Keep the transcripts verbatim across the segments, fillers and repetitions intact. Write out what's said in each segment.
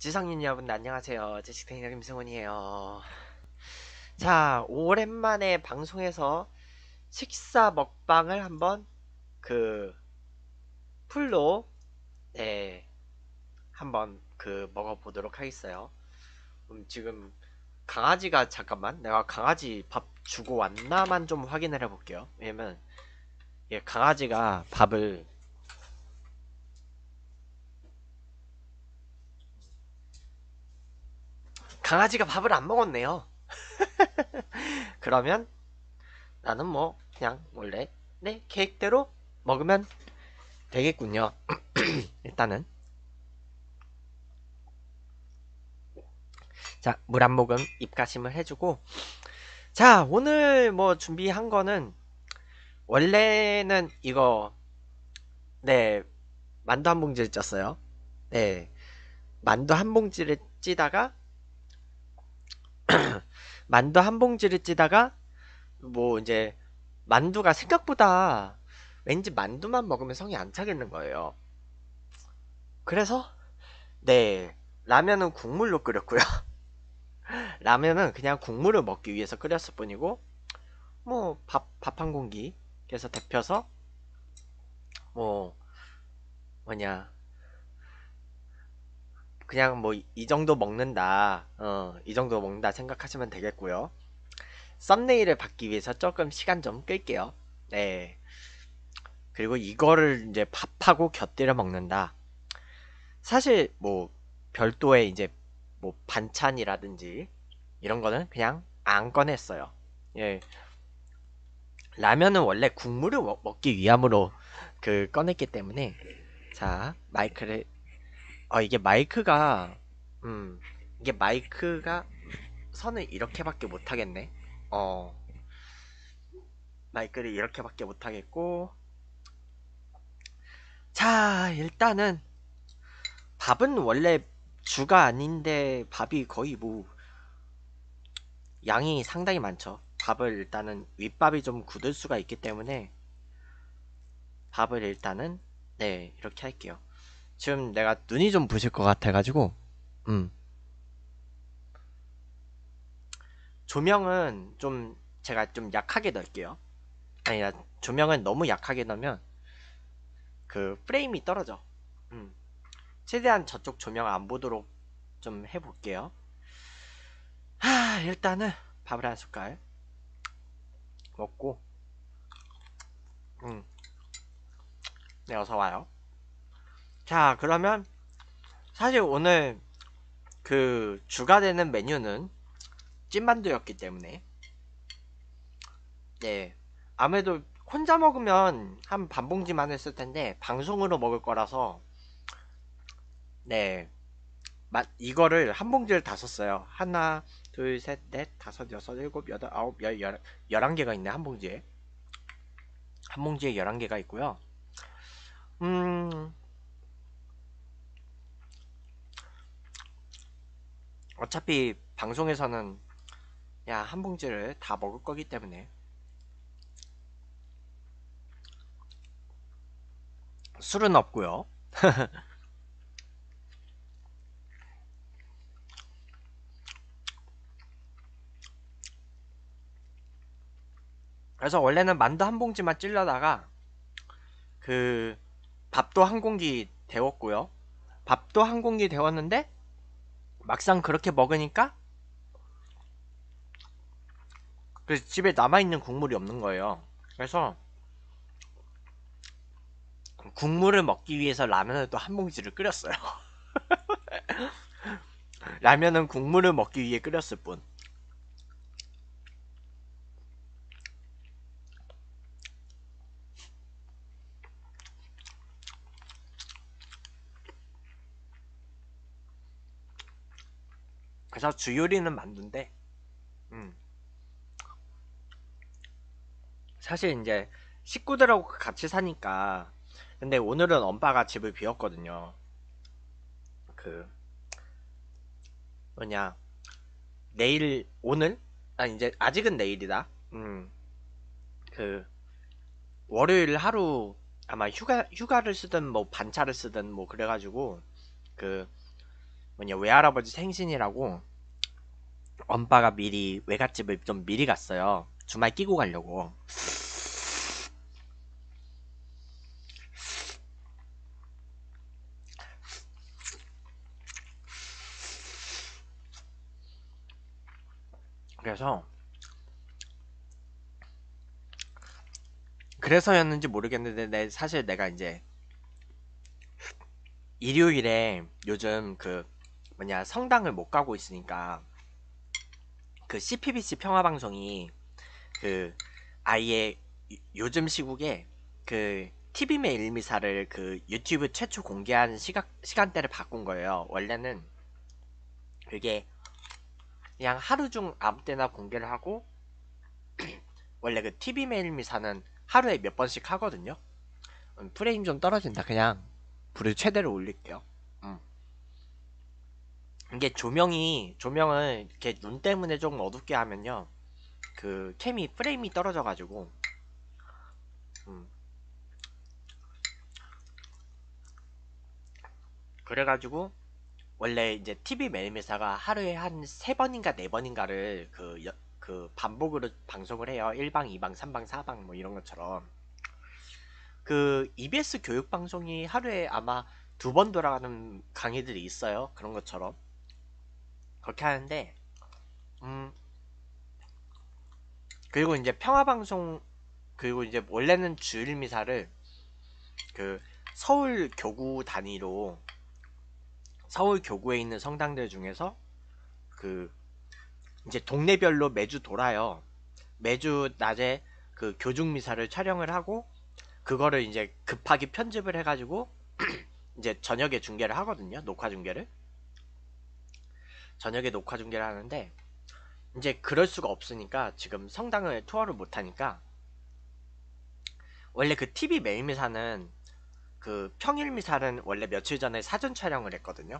지성인 여러분 안녕하세요. 제식탱이의 김승훈이에요. 자, 오랜만에 방송에서 식사 먹방을 한번 그 풀로 네 한번 그 먹어보도록 하겠어요. 음, 지금 강아지가 잠깐만 내가 강아지 밥 주고 왔나만 좀 확인을 해볼게요. 왜냐면 예, 강아지가 밥을 강아지가 밥을 안 먹었네요. 그러면 나는 뭐 그냥 원래 내 계획대로 먹으면 되겠군요. 일단은 자, 물 한 모금 입가심을 해주고 자, 오늘 뭐 준비한 거는 원래는 이거 네, 만두 한 봉지를 쪘어요. 네, 만두 한 봉지를 찌다가 만두 한 봉지를 찌다가 뭐 이제 만두가 생각보다 왠지 만두만 먹으면 성이 안 차겠는 거예요. 그래서 네, 라면은 국물로 끓였고요. 라면은 그냥 국물을 먹기 위해서 끓였을 뿐이고 뭐 밥 밥 한 공기 그래서 데펴서 뭐 뭐냐 그냥 뭐 이 정도 먹는다 어 이 정도 먹는다 생각하시면 되겠고요. 썸네일을 받기 위해서 조금 시간 좀 끌게요. 네, 그리고 이거를 이제 밥하고 곁들여 먹는다. 사실 뭐 별도의 이제 뭐 반찬이라든지 이런 거는 그냥 안 꺼냈어요. 예, 라면은 원래 국물을 먹- 먹기 위함으로 그 꺼냈기 때문에 자 마이크를 어 이게 마이크가 음 이게 마이크가 선을 이렇게밖에 못하겠네. 어 마이크를 이렇게밖에 못하겠고 자 일단은 밥은 원래 주가 아닌데 밥이 거의 뭐 양이 상당히 많죠. 밥을 일단은 윗밥이 좀 굳을 수가 있기 때문에 밥을 일단은 네 이렇게 할게요. 지금 내가 눈이 좀 부실 것 같아가지고 음 조명은 좀 제가 좀 약하게 넣을게요. 아니 조명은 너무 약하게 넣으면 그 프레임이 떨어져. 음 최대한 저쪽 조명 안 보도록 좀 해볼게요. 하 일단은 밥을 한 숟갈 먹고 음 네 어서 와요. 자 그러면 사실 오늘 그 주가 되는 메뉴는 찐만두였기 때문에 네 아무래도 혼자 먹으면 한 반 봉지만 했을 텐데 방송으로 먹을 거라서 네 마, 이거를 한 봉지를 다 썼어요. 하나 둘 셋 넷 다섯 여섯 일곱 여덟 아홉 열 열 열한 개가 있네. 한 봉지에 한 봉지에 열한 개가 있고요. 음 어차피 방송에서는 야 한 봉지를 다 먹을 거기 때문에 술은 없고요. 그래서 원래는 만두 한 봉지만 찔러다가 그 밥도 한 공기 데웠고요. 밥도 한 공기 데웠는데 막상 그렇게 먹으니까 그 집에 남아있는 국물이 없는 거예요. 그래서 국물을 먹기 위해서 라면을 또 한 봉지를 끓였어요. 라면은 국물을 먹기 위해 끓였을 뿐. 그래서 주 요리는 만두인데 음, 사실 이제 식구들하고 같이 사니까 근데 오늘은 엄빠가 집을 비웠거든요. 그 뭐냐 내일 오늘 아 이제 아직은 내일이다. 음 그 월요일 하루 아마 휴가 휴가를 쓰든 뭐 반차를 쓰든 뭐 그래가지고 그 뭐냐 외할아버지 생신이라고 엄빠가 미리 외갓집을 좀 미리 갔어요. 주말 끼고 가려고. 그래서 그래서였는지 모르겠는데 내 사실 내가 이제 일요일에 요즘 그 뭐냐 성당을 못 가고 있으니까 그 씨피비씨 평화방송이 그 아예 요- 요즘 시국에 그 티비 매일 미사를 그 유튜브 최초 공개한 시각 시간대를 바꾼 거예요. 원래는 그게 그냥 하루 중 아무 때나 공개를 하고 원래 그 티비 매일 미사는 하루에 몇 번씩 하거든요. 음, 프레임 좀 떨어진다. 그냥 불을 최대로 올릴게요. 음. 이게 조명이 조명을 이렇게 눈 때문에 좀 어둡게 하면요. 그 캠이 프레임이 떨어져가지고 음. 그래가지고 원래 이제 티비 매일매사가 하루에 한 세 번인가 네 번인가를 그, 여- 그 반복으로 방송을 해요. 일 방, 이 방, 삼 방, 사 방 뭐 이런 것처럼. 그 이비에스 교육 방송이 하루에 아마 두 번 돌아가는 강의들이 있어요. 그런 것처럼. 그렇게 하는데 음 그리고 이제 평화방송 그리고 이제 원래는 주일 미사를 그 서울 교구 단위로 서울 교구에 있는 성당들 중에서 그 이제 동네별로 매주 돌아요. 매주 낮에 그 교중 미사를 촬영을 하고 그거를 이제 급하게 편집을 해가지고 이제 저녁에 중계를 하거든요. 녹화 중계를 저녁에 녹화 중계를 하는데 이제 그럴 수가 없으니까 지금 성당을 투어를 못 하니까 원래 그 티비 매일 미사는 그 평일 미사는 원래 며칠 전에 사전 촬영을 했거든요.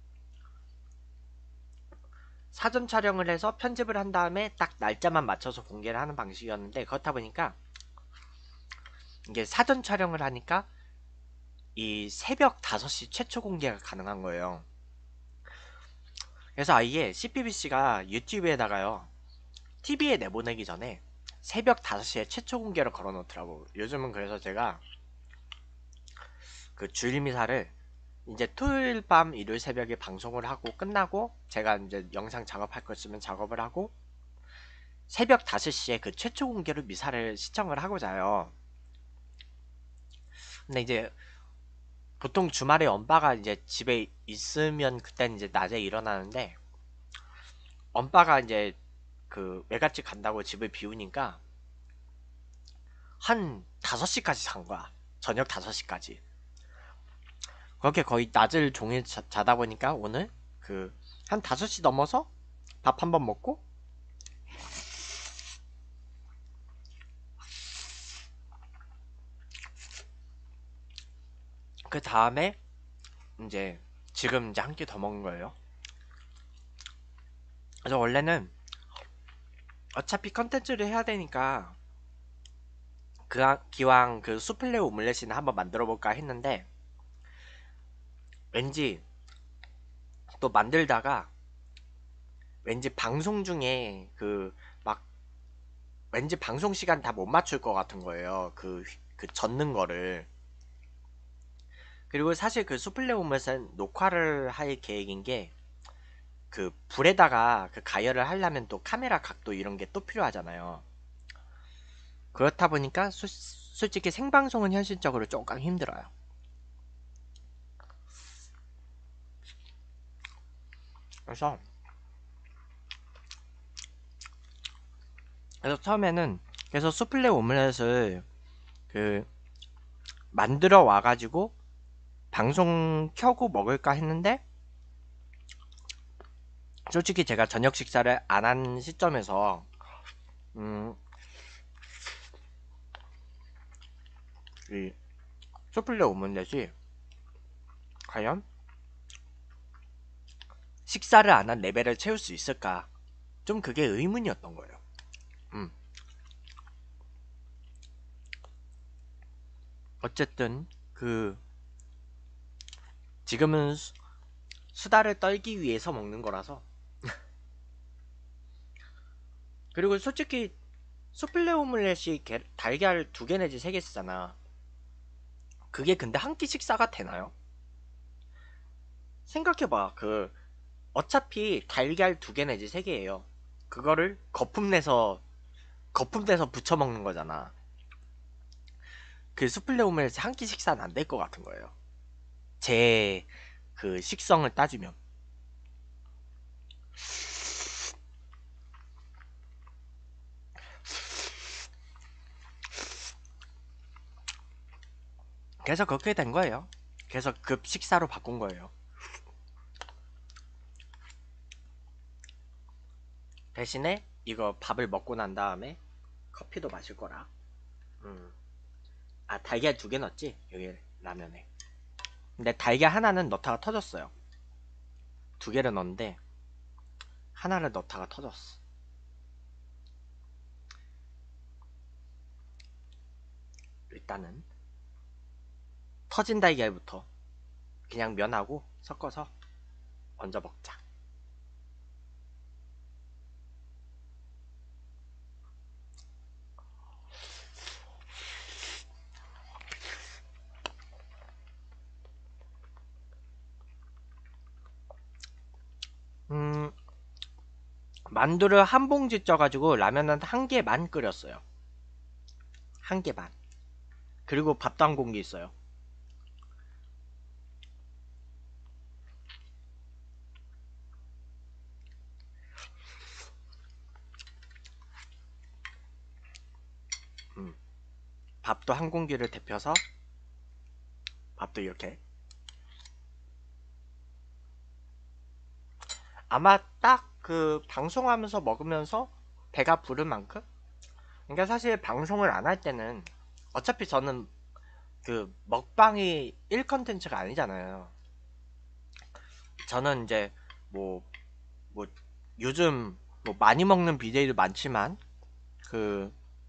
사전 촬영을 해서 편집을 한 다음에 딱 날짜만 맞춰서 공개를 하는 방식이었는데 그렇다 보니까 이게 사전 촬영을 하니까 이 새벽 다섯 시 최초 공개가 가능한 거예요. 그래서 아예 씨피비씨가 유튜브에다가요. 티비에 내보내기 전에 새벽 다섯 시에 최초 공개를 걸어 놓더라고. 요즘은 그래서 제가 그 주일 미사를 이제 토요일 밤 일요일 새벽에 방송을 하고 끝나고 제가 이제 영상 작업할 거 있으면 작업을 하고 새벽 다섯 시에 그 최초 공개로 미사를 시청을 하고 자요. 근데 이제 보통 주말에 엄빠가 이제 집에 있으면 그땐 이제 낮에 일어나는데 엄빠가 이제 그 외갓집 간다고 집을 비우니까 한 다섯 시까지 잔 거야. 저녁 다섯 시까지. 그렇게 거의 낮을 종일 자, 자다 보니까 오늘 그 한 다섯 시 넘어서 밥 한 번 먹고 그 다음에 이제 지금 이제 한 끼 더 먹은 거예요. 그래서 원래는 어차피 컨텐츠를 해야 되니까 그 기왕 그 수플레 오믈렛이나 한번 만들어 볼까 했는데 왠지 또 만들다가 왠지 방송 중에 그 막 왠지 방송 시간 다 못 맞출 것 같은 거예요. 그, 그 젓는 거를. 그리고 사실 그 수플레 오믈렛은 녹화를 할 계획인 게 그 불에다가 그 가열을 하려면 또 카메라 각도 이런 게 또 필요하잖아요. 그렇다 보니까 수, 솔직히 생방송은 현실적으로 조금 힘들어요. 그래서 그래서 처음에는 그래서 수플레 오믈렛을 그 만들어 와가지고 방송 켜고 먹을까 했는데 솔직히 제가 저녁 식사를 안 한 시점에서 음, 이 수플레 오믈렛이 과연 식사를 안 한 레벨을 채울 수 있을까? 좀 그게 의문이었던 거예요. 음. 어쨌든 그 지금은 수다를 떨기 위해서 먹는 거라서. 그리고 솔직히 수플레 오믈렛이 게- 달걀 두 개 내지 세 개 쓰잖아. 그게 근데 한 끼 식사가 되나요? 생각해봐. 그 어차피 달걀 두 개 내지 세 개예요. 그거를 거품 내서 거품 내서 부쳐 먹는 거잖아. 그 수플레 오믈렛이 한 끼 식사는 안 될 것 같은 거예요. 제 그 식성을 따지면. 그래서 그렇게 된 거예요. 그래서 급 식사로 바꾼 거예요. 대신에 이거 밥을 먹고 난 다음에 커피도 마실 거라. 음. 아, 달걀 두 개 넣었지? 여기 라면에. 근데 달걀 하나는 넣다가 터졌어요. 두 개를 넣었는데 하나를 넣다가 터졌어. 일단은 터진 달걀부터 그냥 면하고 섞어서 얹어 먹자. 음, 만두를 한 봉지 쪄가지고 라면은 한 개만 끓였어요. 한 개만. 그리고 밥도 한 공기 있어요. 음, 밥도 한 공기를 데펴서 밥도 이렇게. 아마 딱 그 방송하면서 먹으면서 배가 부른 만큼? 그러니까 사실 방송을 안 할 때는 어차피 저는 그 먹방이 일 컨텐츠가 아니잖아요. 저는 이제 뭐, 뭐 요즘 뭐 많이 먹는 비데이도 많지만 그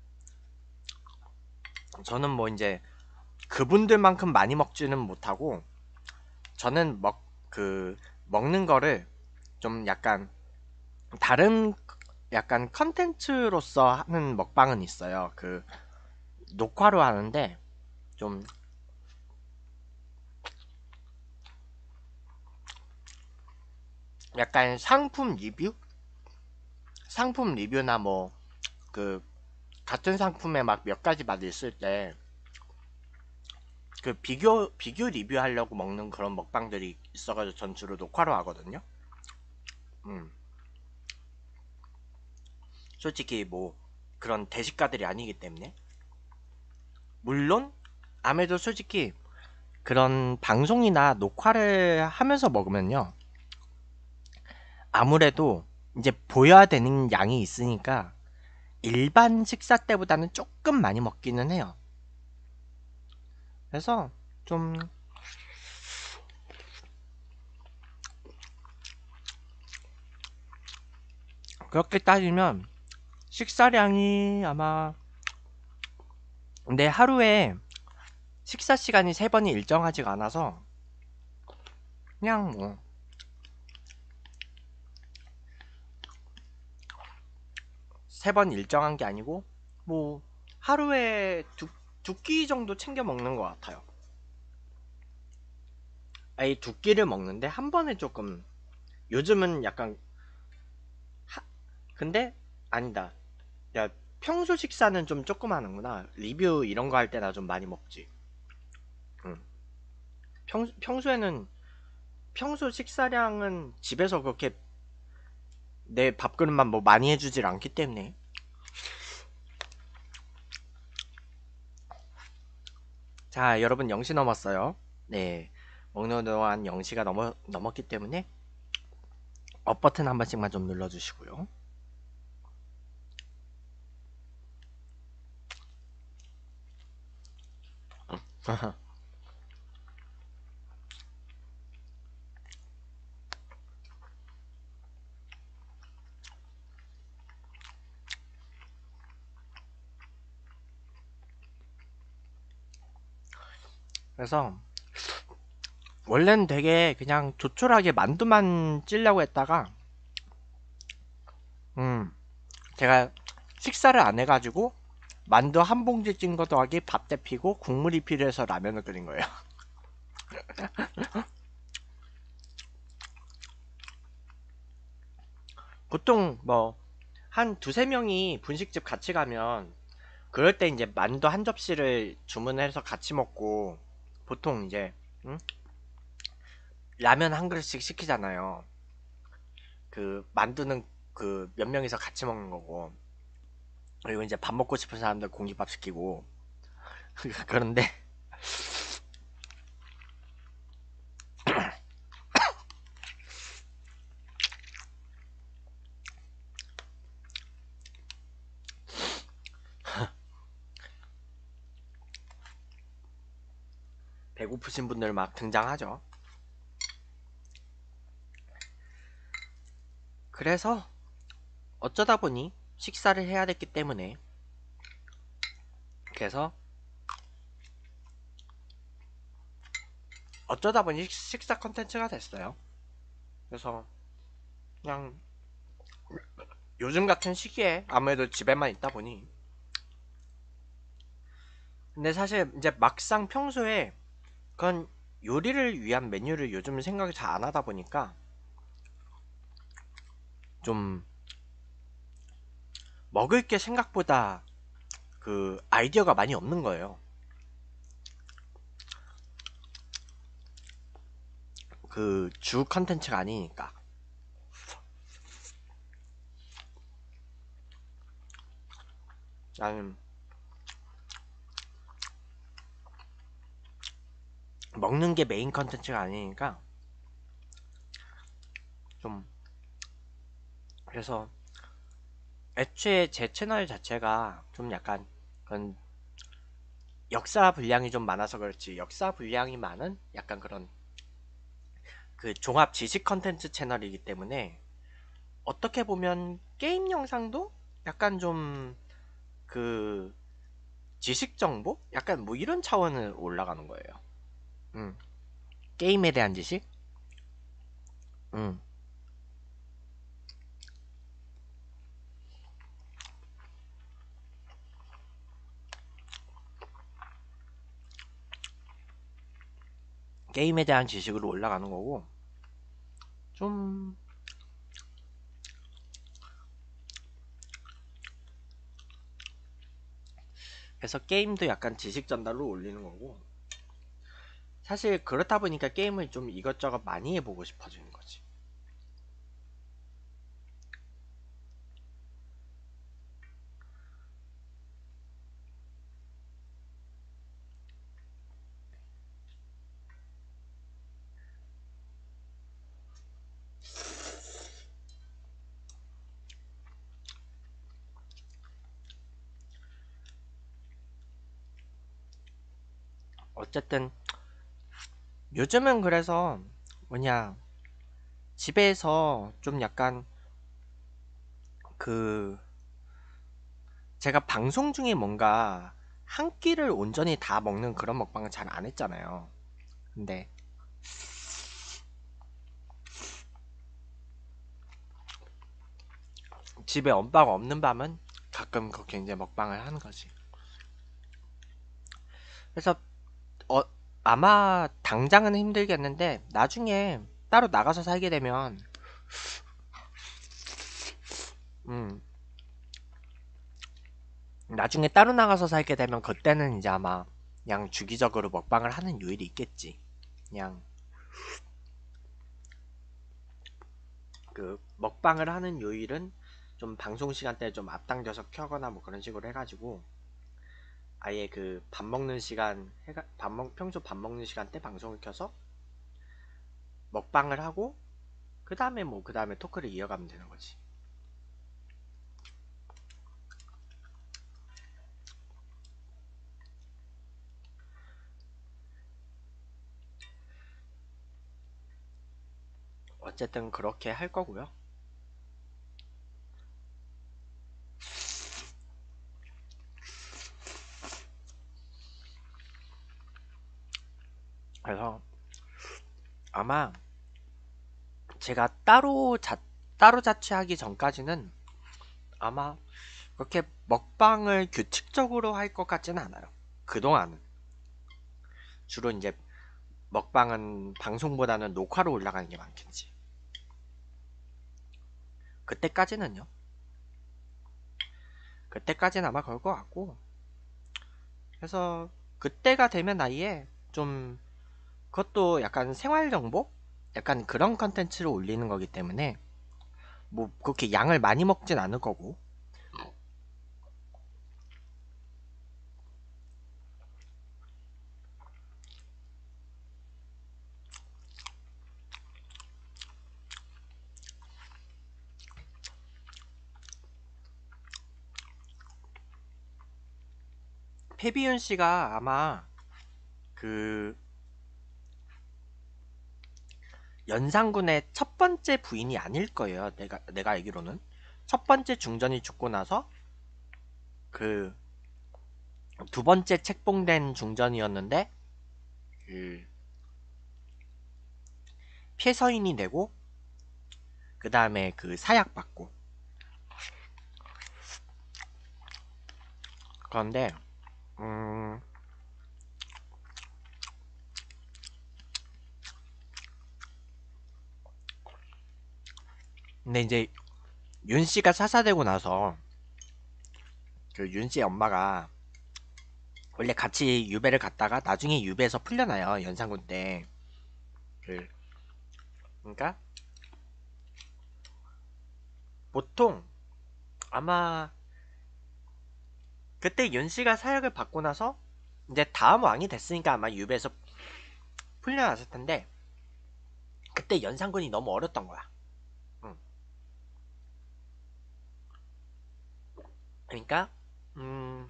저는 뭐 이제 그분들만큼 많이 먹지는 못하고 저는 먹 그 먹는 거를 좀 약간 다른 약간 컨텐츠로서 하는 먹방은 있어요. 그 녹화로 하는데 좀 약간 상품 리뷰? 상품 리뷰나 뭐 그 같은 상품에 막 몇 가지 맛 있을 때 그 비교 비교 리뷰하려고 먹는 그런 먹방들이 있어가지고 전 주로 녹화로 하거든요. 음, 솔직히 뭐 그런 대식가들이 아니기 때문에 물론 아무래도 솔직히 그런 방송이나 녹화를 하면서 먹으면요 아무래도 이제 보여야 되는 양이 있으니까 일반 식사 때보다는 조금 많이 먹기는 해요. 그래서 좀 그렇게 따지면 식사량이 아마 내 하루에 식사 시간이 세 번이 일정하지가 않아서 그냥 뭐 세 번 일정한 게 아니고 뭐 하루에 두, 두 끼 정도 챙겨 먹는 것 같아요. 아니 두 끼를 먹는데 한 번에 조금 요즘은 약간 하, 근데 아니다. 야 평소 식사는 좀 조금 하는구나. 리뷰 이런 거 할 때나 좀 많이 먹지. 응. 평, 평소에는 평소 식사량은 집에서 그렇게 내 밥그릇만 뭐 많이 해주질 않기 때문에 자 여러분 영 시 넘었어요. 네 먹는 동안 영 시가 넘어, 넘었기 때문에 업 버튼 한 번씩만 좀 눌러주시고요. 그래서 원래는 되게 그냥 조촐하게 만두만 찌려고 했다가 음 제가 식사를 안 해가지고 만두 한 봉지 찐 거 더하기 밥 데피고 국물이 필요해서 라면을 끓인 거예요. 보통 뭐 한 두세 명이 분식집 같이 가면 그럴 때 이제 만두 한 접시를 주문해서 같이 먹고 보통 이제 응? 라면 한 그릇씩 시키잖아요. 그 만두는 그 몇 명이서 같이 먹는 거고 그리고 이제 밥 먹고 싶은 사람들 공깃밥 시키고 그런데 배고프신 분들 막 등장하죠. 그래서 어쩌다 보니 식사를 해야 됐기 때문에 그래서 어쩌다 보니 식사 컨텐츠가 됐어요. 그래서 그냥 요즘 같은 시기에 아무래도 집에만 있다 보니 근데 사실 이제 막상 평소에 그런 요리를 위한 메뉴를 요즘 생각을 잘 안 하다 보니까 좀 먹을 게 생각보다 그 아이디어가 많이 없는 거예요. 그 주 컨텐츠가 아니니까. 나는 먹는 게 메인 컨텐츠가 아니니까 좀 그래서 애초에 제 채널 자체가 좀 약간 그런 역사 분량이 좀 많아서 그렇지 역사 분량이 많은 약간 그런 그 종합 지식 컨텐츠 채널이기 때문에 어떻게 보면 게임 영상도 약간 좀 그 지식 정보? 약간 뭐 이런 차원을 올라가는 거예요. 음. 게임에 대한 지식? 음. 게임에 대한 지식으로 올라가는 거고 좀 그래서 게임도 약간 지식 전달로 올리는 거고 사실 그렇다 보니까 게임을 좀 이것저것 많이 해보고 싶어지는 거지. 어쨌든 요즘은 그래서 뭐냐 집에서 좀 약간 그 제가 방송 중에 뭔가 한 끼를 온전히 다 먹는 그런 먹방은 잘 안 했잖아요. 근데 집에 엄마가 없는 밤은 가끔 그렇게 이제 먹방을 하는 거지. 그래서 어, 아마 당장은 힘들겠는데 나중에 따로 나가서 살게 되면 음, 나중에 따로 나가서 살게 되면 그때는 이제 아마 그냥 주기적으로 먹방을 하는 요일이 있겠지. 그냥 그 먹방을 하는 요일은 좀 방송 시간대에 좀 앞당겨서 켜거나 뭐 그런 식으로 해가지고 아예 그 밥 먹는 시간 해가 밥 먹, 평소 밥 먹는 시간대 방송을 켜서 먹방을 하고 그 다음에 뭐 그 다음에 토크를 이어가면 되는 거지. 어쨌든 그렇게 할 거고요. 그래서 아마 제가 따로 자 따로 자취하기 전까지는 아마 그렇게 먹방을 규칙적으로 할 것 같지는 않아요. 그동안은 주로 이제 먹방은 방송보다는 녹화로 올라가는 게 많겠지. 그때까지는요. 그때까지는 아마 그럴 것 같고. 그래서 그때가 되면 아예 좀 그것도 약간 생활 정보? 약간 그런 컨텐츠를 올리는 거기 때문에 뭐 그렇게 양을 많이 먹진 않을 거고. 페비윤 씨가 아마 그 연상군의 첫 번째 부인이 아닐 거예요. 내가 내가 알기로는 첫 번째 중전이 죽고 나서 그 두 번째 책봉된 중전이었는데 그 피해서인이 되고 그 다음에 그 사약 받고. 그런데 음 근데 이제 윤 씨가 사사되고 나서 그 윤 씨의 엄마가 원래 같이 유배를 갔다가 나중에 유배에서 풀려나요. 연산군 때. 그 그러니까 보통 아마 그때 윤 씨가 사약을 받고 나서 이제 다음 왕이 됐으니까 아마 유배에서 풀려났을 텐데 그때 연산군이 너무 어렸던 거야. 응. 그러니까 음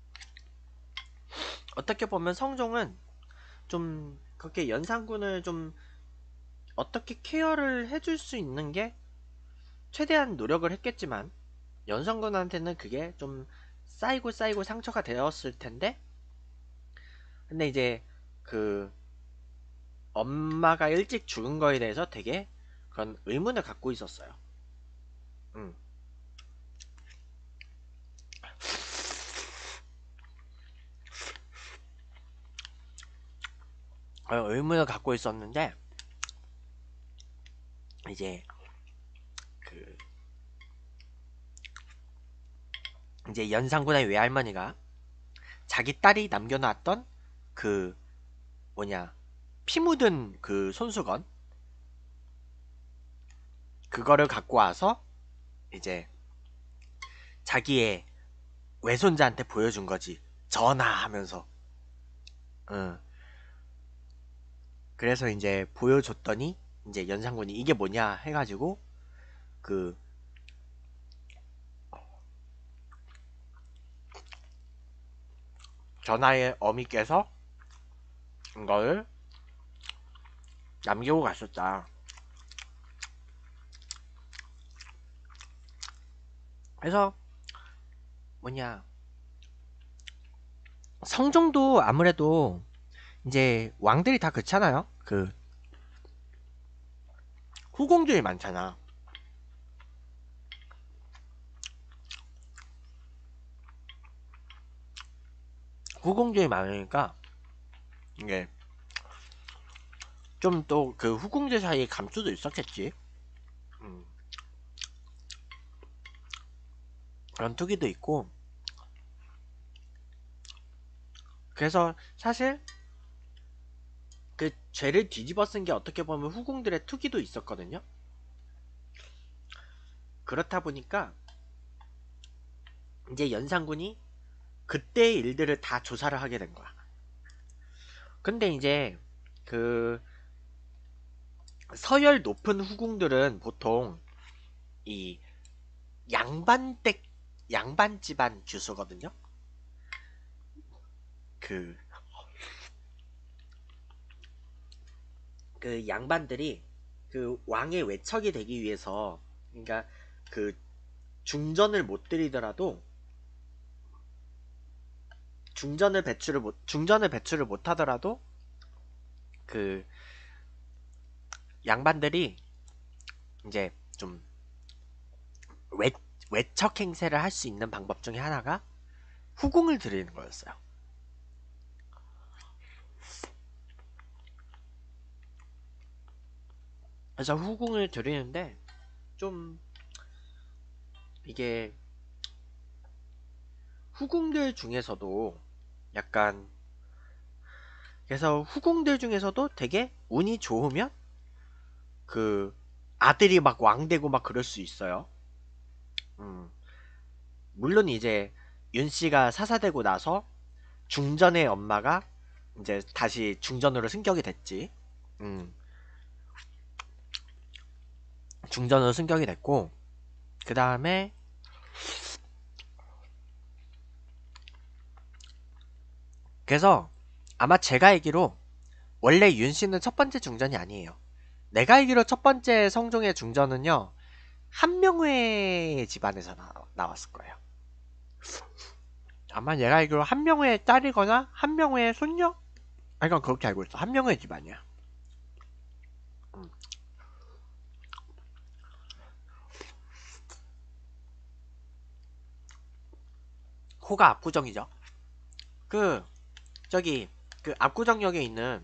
어떻게 보면 성종은 좀 그렇게 연산군을 좀 어떻게 케어를 해줄 수 있는 게 최대한 노력을 했겠지만 연산군한테는 그게 좀 쌓이고 쌓이고 상처가 되었을 텐데 근데 이제 그 엄마가 일찍 죽은 거에 대해서 되게 그런 의문을 갖고 있었어요. 음. 어, 의문을 갖고 있었는데 이제 그 이제 연산군의 외할머니가 자기 딸이 남겨놨던 그 뭐냐 피 묻은 그 손수건 그거를 갖고 와서 이제 자기의 외손자한테 보여준 거지. 전하 하면서. 응. 그래서 이제 보여줬더니 이제 연산군이 이게 뭐냐 해가지고 그 전하의 어미께서 이걸 남기고 갔었다. 그래서 뭐냐 성종도 아무래도 이제 왕들이 다 그렇잖아요. 그 후궁들이 많잖아. 후궁들이 많으니까 이게 좀 또 그 후궁들 사이에 감수도 있었겠지. 음, 그런 투기도 있고. 그래서 사실 그 죄를 뒤집어 쓴 게 어떻게 보면 후궁들의 투기도 있었거든요. 그렇다 보니까 이제 연산군이 그때의 일들을 다 조사를 하게 된 거야. 근데 이제 그 서열 높은 후궁들은 보통 이 양반댁 양반 집안 주수거든요. 그, 그 양반들이 그 왕의 외척이 되기 위해서 그러니까 그 중전을 못 들이더라도 중전을 배출을 못 중전을 배출을 못 하더라도 그 양반들이 이제 좀 외, 외척 행세를 할 수 있는 방법 중에 하나가 후궁을 드리는 거였어요. 그래서 후궁을 드리는데 좀 이게 후궁들 중에서도 약간 그래서 후궁들 중에서도 되게 운이 좋으면 그 아들이 막 왕되고 막 그럴 수 있어요. 음, 물론 이제 윤 씨가 사사되고 나서 중전의 엄마가 이제 다시 중전으로 승격이 됐지. 음, 중전으로 승격이 됐고 그 다음에 그래서 아마 제가 알기로 원래 윤 씨는 첫 번째 중전이 아니에요. 내가 알기로 첫 번째 성종의 중전은요 한명회 집안에서 나, 나왔을 거예요. 아마 내가 알기로 한명회의 딸이거나 한명회의 손녀? 아 이건 그렇게 알고 있어. 한명회 집안이야. 음. 코가 압구정이죠. 그 저기 그 압구정역에 있는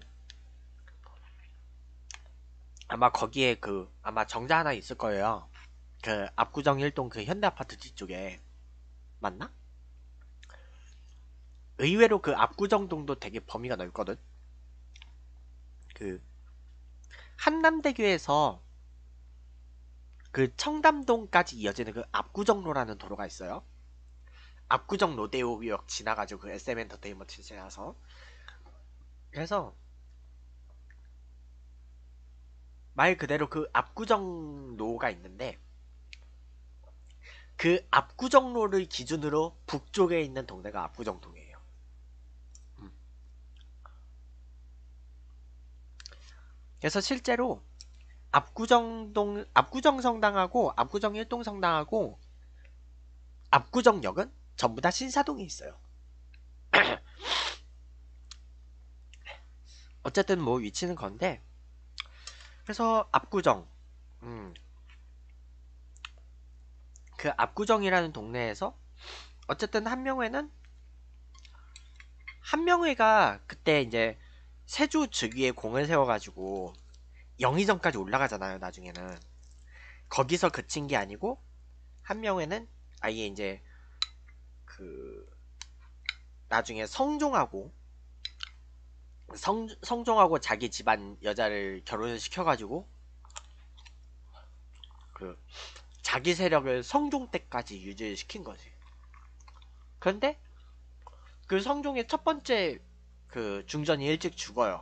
아마 거기에 그 아마 정자 하나 있을 거예요. 그 압구정 일동 그 현대아파트 뒤쪽에 맞나? 의외로 그 압구정동도 되게 범위가 넓거든. 그 한남대교에서 그 청담동까지 이어지는 그 압구정로라는 도로가 있어요. 압구정 로데오역 지나가지고 그 에스엠 엔터테인먼트 지나서 그래서 말 그대로 그 압구정로가 있는데 그 압구정로를 기준으로 북쪽에 있는 동네가 압구정동이에요. 음. 그래서 실제로 압구정동 압구정성당하고 압구정 일동성당하고 압구정역은 전부 다 신사동에 있어요. 어쨌든 뭐 위치는 건데 그래서 압구정 음, 그 압구정이라는 동네에서 어쨌든 한명회는 한명회가 그때 이제 세조 즉위에 공을 세워가지고 영의정까지 올라가잖아요. 나중에는 거기서 그친 게 아니고 한명회는 아예 이제 그 나중에 성종하고 성, 성종하고 자기 집안 여자를 결혼을 시켜가지고 그 자기 세력을 성종 때까지 유지시킨 거지. 그런데 그 성종의 첫 번째 그 중전이 일찍 죽어요.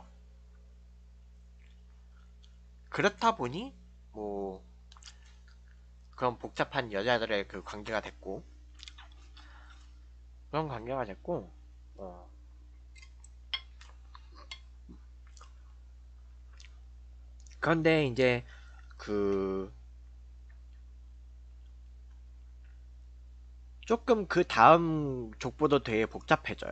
그렇다 보니 뭐 그런 복잡한 여자들의 그 관계가 됐고 그런 관계가 됐고 어. 그런데 이제 그 조금 그 다음 족보도 되게 복잡해져요.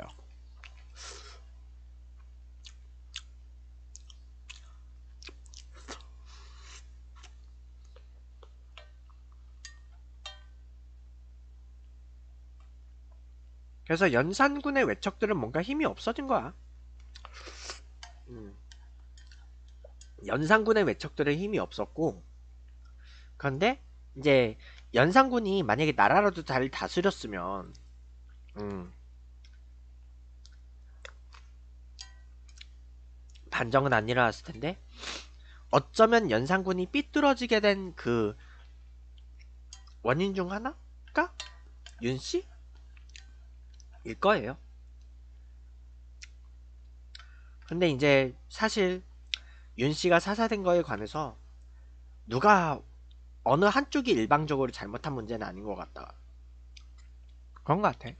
그래서 연산군의 외척들은 뭔가 힘이 없어진 거야. 음. 연산군의 외척들은 힘이 없었고 그런데 이제 연산군이 만약에 나라라도 잘 다스렸으면 음, 반정은 안 일어났을 텐데 어쩌면 연산군이 삐뚤어지게 된 그 원인 중 하나가 윤씨? 일 거예요. 근데 이제 사실 윤씨가 사사된 거에 관해서 누가 어느 한쪽이 일방적으로 잘못한 문제는 아닌 것 같다. 그런 것 같아.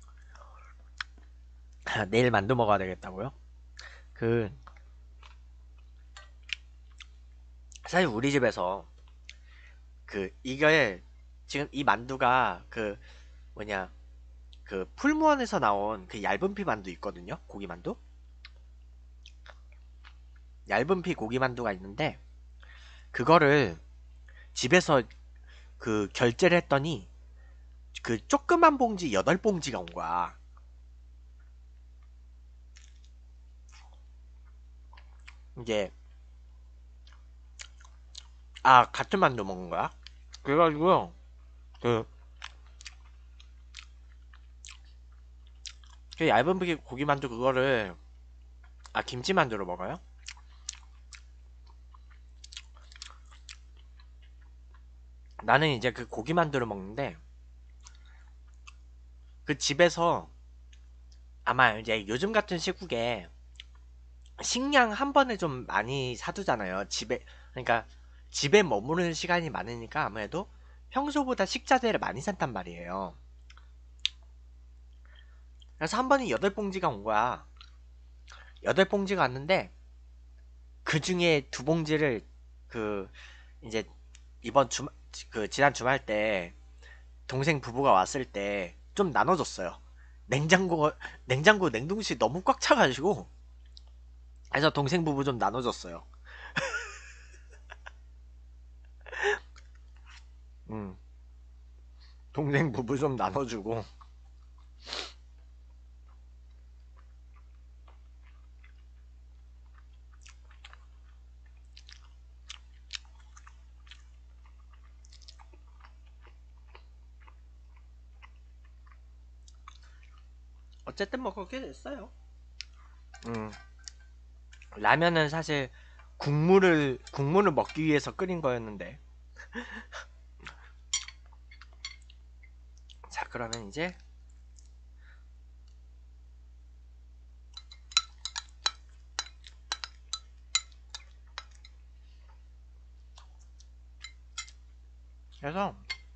내일 만두 먹어야 되겠다고요? 그 사실 우리 집에서 그 이게 지금 이 만두가 그 뭐냐 그 풀무원에서 나온 그 얇은 피 만두 있거든요. 고기 만두. 얇은 피 고기 만두가 있는데 그거를 집에서 그 결제를 했더니 그 조그만 봉지 여덟 봉지가 온 거야. 이제 아 같은 만두 먹은 거야? 그래가지고 그, 그 얇은 고기 고기 만두 그거를 아 김치 만두로 먹어요? 나는 이제 그 고기 만두를 먹는데 그 집에서 아마 이제 요즘 같은 시국에 식량 한 번에 좀 많이 사두잖아요. 집에 그러니까 집에 머무르는 시간이 많으니까 아무래도 평소보다 식자재를 많이 산단 말이에요. 그래서 한 번에 여덟 봉지가 온 거야. 여덟 봉지가 왔는데 그 중에 두 봉지를 그 이제 이번 주 그 지난 주말 때 동생 부부가 왔을 때 좀 나눠줬어요. 냉장고 냉장고 냉동실이 너무 꽉 차가지고 그래서 동생 부부 좀 나눠줬어요. 음, 동생 부부 좀 나눠주고 어쨌든 뭐 그렇게 됐어요. 음, 라면은 사실 국물을 국물을 먹기 위해서 끓인 거였는데 자 그러면 이제 그래서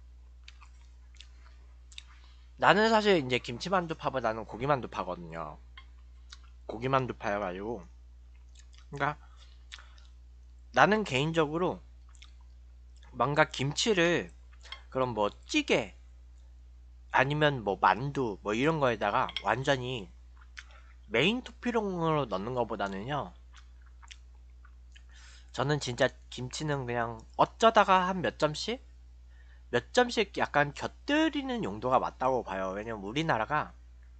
나는 사실 이제 김치만두파보다는 고기만두파거든요. 고기만두파여가지고 그러니까 나는 개인적으로 뭔가 김치를 그럼 뭐 찌개 아니면 뭐 만두 뭐 이런 거에다가 완전히 메인 토핑으로 넣는 것보다는요. 저는 진짜 김치는 그냥 어쩌다가 한 몇 점씩 몇 점씩 약간 곁들이는 용도가 맞다고 봐요. 왜냐면 우리나라가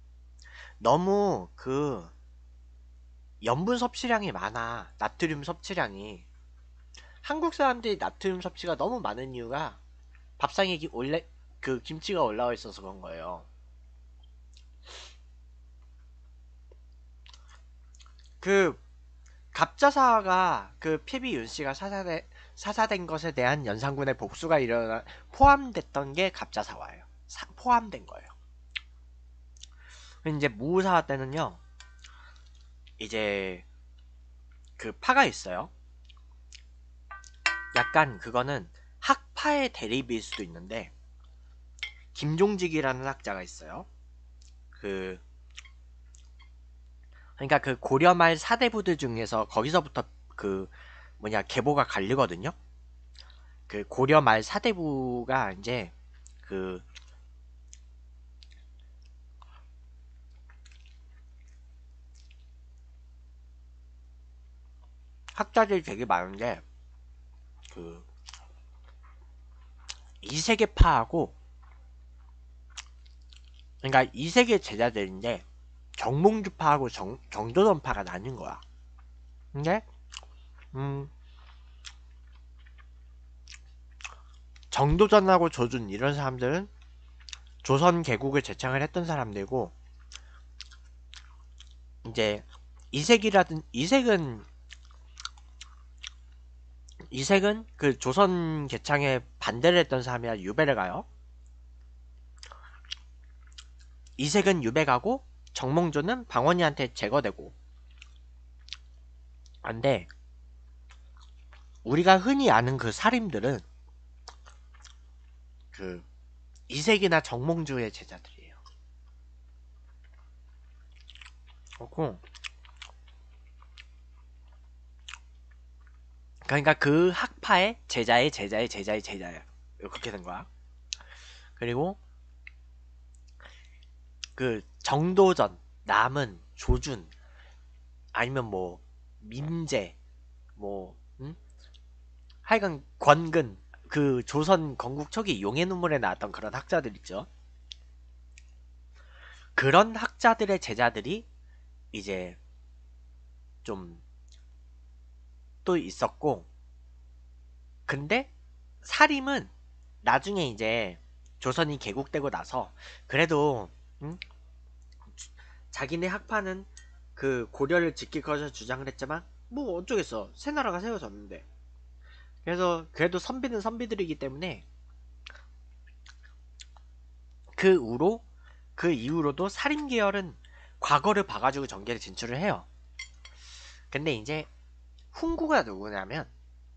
너무 그 염분 섭취량이 많아. 나트륨 섭취량이. 한국 사람들이 나트륨 섭취가 너무 많은 이유가 밥상에 기- 올래 그 김치가 올라와 있어서 그런 거예요. 그 갑자사가 그 피비 윤씨가 사사된 사사된 것에 대한 연산군의 복수가 일어나 포함됐던 게 갑자사화예요. 사- 포함된 거예요. 이제 무사화 때는요. 이제 그 파가 있어요. 약간 그거는 학파의 대립일 수도 있는데 김종직이라는 학자가 있어요. 그 그러니까 그 고려말 사대부들 중에서 거기서부터 그 뭐냐 계보가 갈리거든요. 그 고려말 사대부가 이제 그 학자들이 되게 많은데 그 이세계파하고 그러니까 이세계 제자들인데 정몽주파하고 정, 정도전파가 나뉜 거야. 근데 음 정도전하고 조준 이런 사람들은 조선 개국을 제창을 했던 사람들이고 이제 이색이라든 이색은 이색은 그 조선 개창에 반대를 했던 사람이라 유배를 가요. 이색은 유배 가고 정몽조는 방언이한테 제거되고. 안돼 우리가 흔히 아는 그 살인들은 그 이색이나 정몽주의 제자들이에요. 그렇고 그러니까 그 학파의 제자의 제자의 제자의 제자야. 그렇게 된 거야. 그리고 그 정도전, 남은, 조준 아니면 뭐 민재 뭐 음? 하여간 권근 그 조선 건국 초기 용의 눈물에 나왔던 그런 학자들 있죠. 그런 학자들의 제자들이 이제 좀 또 있었고, 근데 사림은 나중에 이제 조선이 개국되고 나서 그래도 음? 자기네 학파는 그 고려를 지킬 것을 주장을 했지만 뭐 어쩌겠어, 새 나라가 세워졌는데. 그래서 그래도 선비는 선비들이기 때문에 그 후로 그 이후로도 사림 계열은 과거를 봐가지고 정계를 진출을 해요. 근데 이제 훈구가 누구냐면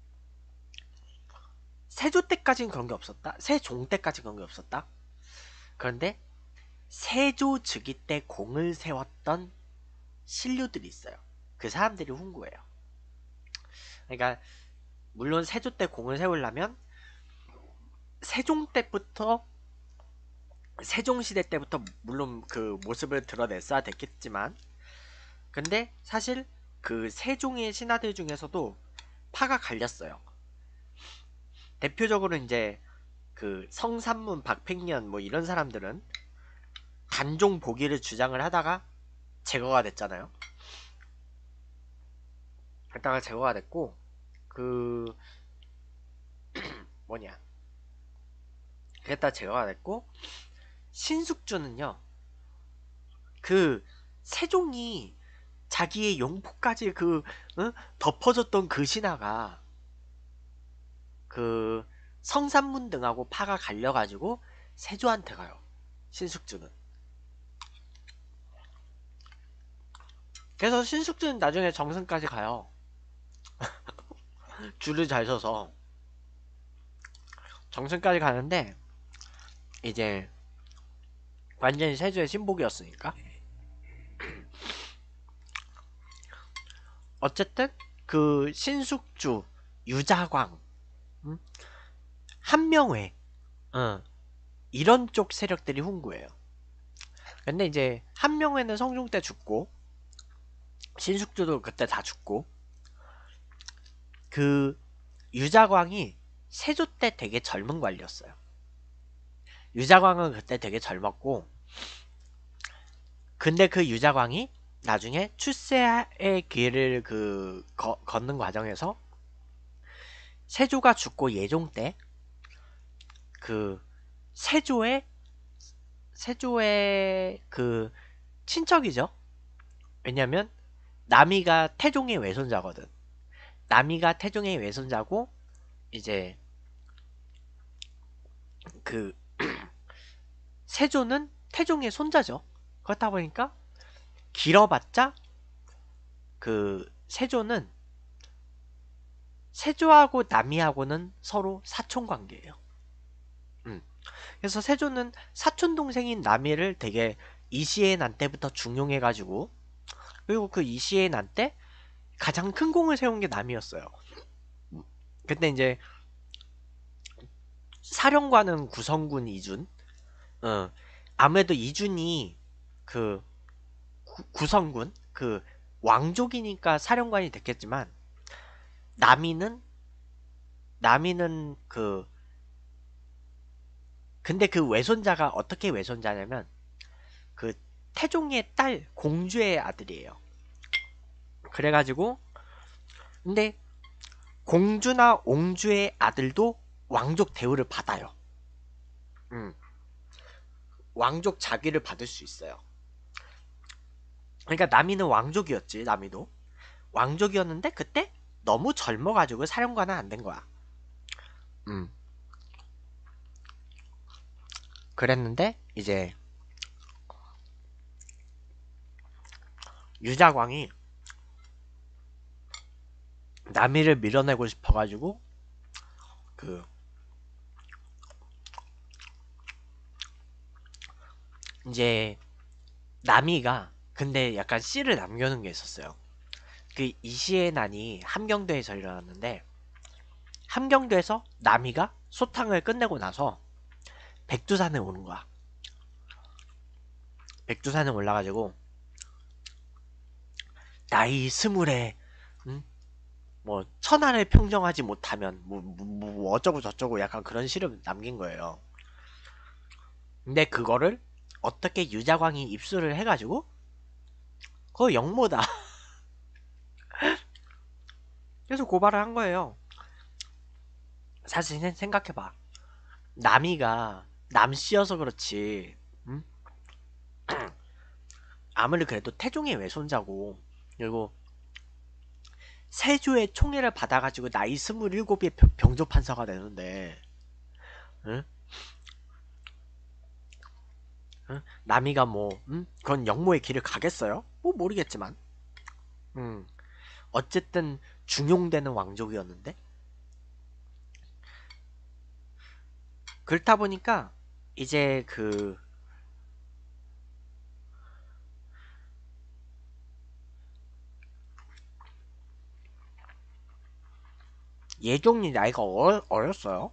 세조 때까지는 그런 게 없었다. 세종 때까지 그런 게 없었다. 그런데 세조 즉위 때 공을 세웠던 신료들이 있어요. 그 사람들이 훈구예요. 그러니까 물론 세조 때 공을 세우려면 세종 때부터 세종시대 때부터 물론 그 모습을 드러냈어야 됐겠지만, 근데 사실 그 세종의 신하들 중에서도 파가 갈렸어요. 대표적으로 이제 그 성삼문, 박팽년 뭐 이런 사람들은 단종 복위를 주장을 하다가 제거가 됐잖아요. 그랬다가 제거가 됐고, 그 뭐냐, 그랬다가 제거가 됐고, 신숙주는요, 그 세종이 자기의 용포까지 그 어? 덮어줬던 그 신하가 그 성삼문 등하고 파가 갈려가지고 세조한테 가요. 신숙주는. 그래서 신숙주는 나중에 정승까지 가요. 줄을 잘 서서 정승까지 가는데 이제 완전히 세조의 신복이었으니까. 어쨌든 그 신숙주, 유자광, 음? 한명회, 어, 이런 쪽 세력들이 훈구예요. 근데 이제 한명회는 성종 때 죽고 신숙주도 그때 다 죽고, 그 유자광이 세조 때 되게 젊은 관리였어요. 유자광은 그때 되게 젊었고, 근데 그 유자광이 나중에 출세의 길을 그 거, 걷는 과정에서 세조가 죽고 예종 때 그 세조의 세조의 그 친척이죠. 왜냐면 남이가 태종의 외손자거든. 남이가 태종의 외손자고 이제 그 세조는 태종의 손자죠. 그렇다 보니까 길어봤자 그 세조는 세조하고 남이하고는 서로 사촌 관계예요. 음. 그래서 세조는 사촌 동생인 남이를 되게 이시의 난 때부터 중용해가지고, 그리고 그 이시의 난 때 가장 큰 공을 세운 게 남이었어요. 그때 이제 사령관은 구성군 이준, 어, 아무래도 이준이 그 구, 구성군 그 왕족이니까 사령관이 됐겠지만, 남이는 남이는 그 근데 그 외손자가 어떻게 외손자냐면 그 태종의 딸 공주의 아들이에요. 그래가지고 근데 공주나 옹주의 아들도 왕족 대우를 받아요. 음, 왕족 자귀를 받을 수 있어요. 그러니까 남이는 왕족이었지. 남이도 왕족이었는데 그때 너무 젊어가지고 사령관은 안 된 거야. 음, 그랬는데 이제 유자광이 남이를 밀어내고 싶어가지고 그 이제 남이가 근데 약간 씨를 남겨놓은 게 있었어요. 그 이시의 난이 함경도에서 일어났는데, 함경도에서 남이가 소탕을 끝내고 나서 백두산에 오는 거야. 백두산에 올라가지고 나이 스물에 응? 뭐 천하를 평정하지 못하면 뭐, 뭐, 뭐 어쩌고 저쩌고 약간 그런 시를 남긴 거예요. 근데 그거를 어떻게 유자광이 입수를 해가지고 그거 영모다. 그래서 고발을 한 거예요. 사실 생각해봐. 남이가 남씨여서 그렇지. 응? 아무리 그래도 태종의 외손자고, 그리고 세조의 총애를 받아가지고 나이 스물일곱에 병조 판사가 되는데, 응? 응? 남이가 뭐, 응? 그건 영모의 길을 가겠어요? 뭐 모르겠지만, 응. 어쨌든 중용되는 왕족이었는데, 그렇다 보니까 이제 그 예종이 나이가 어, 어렸어요.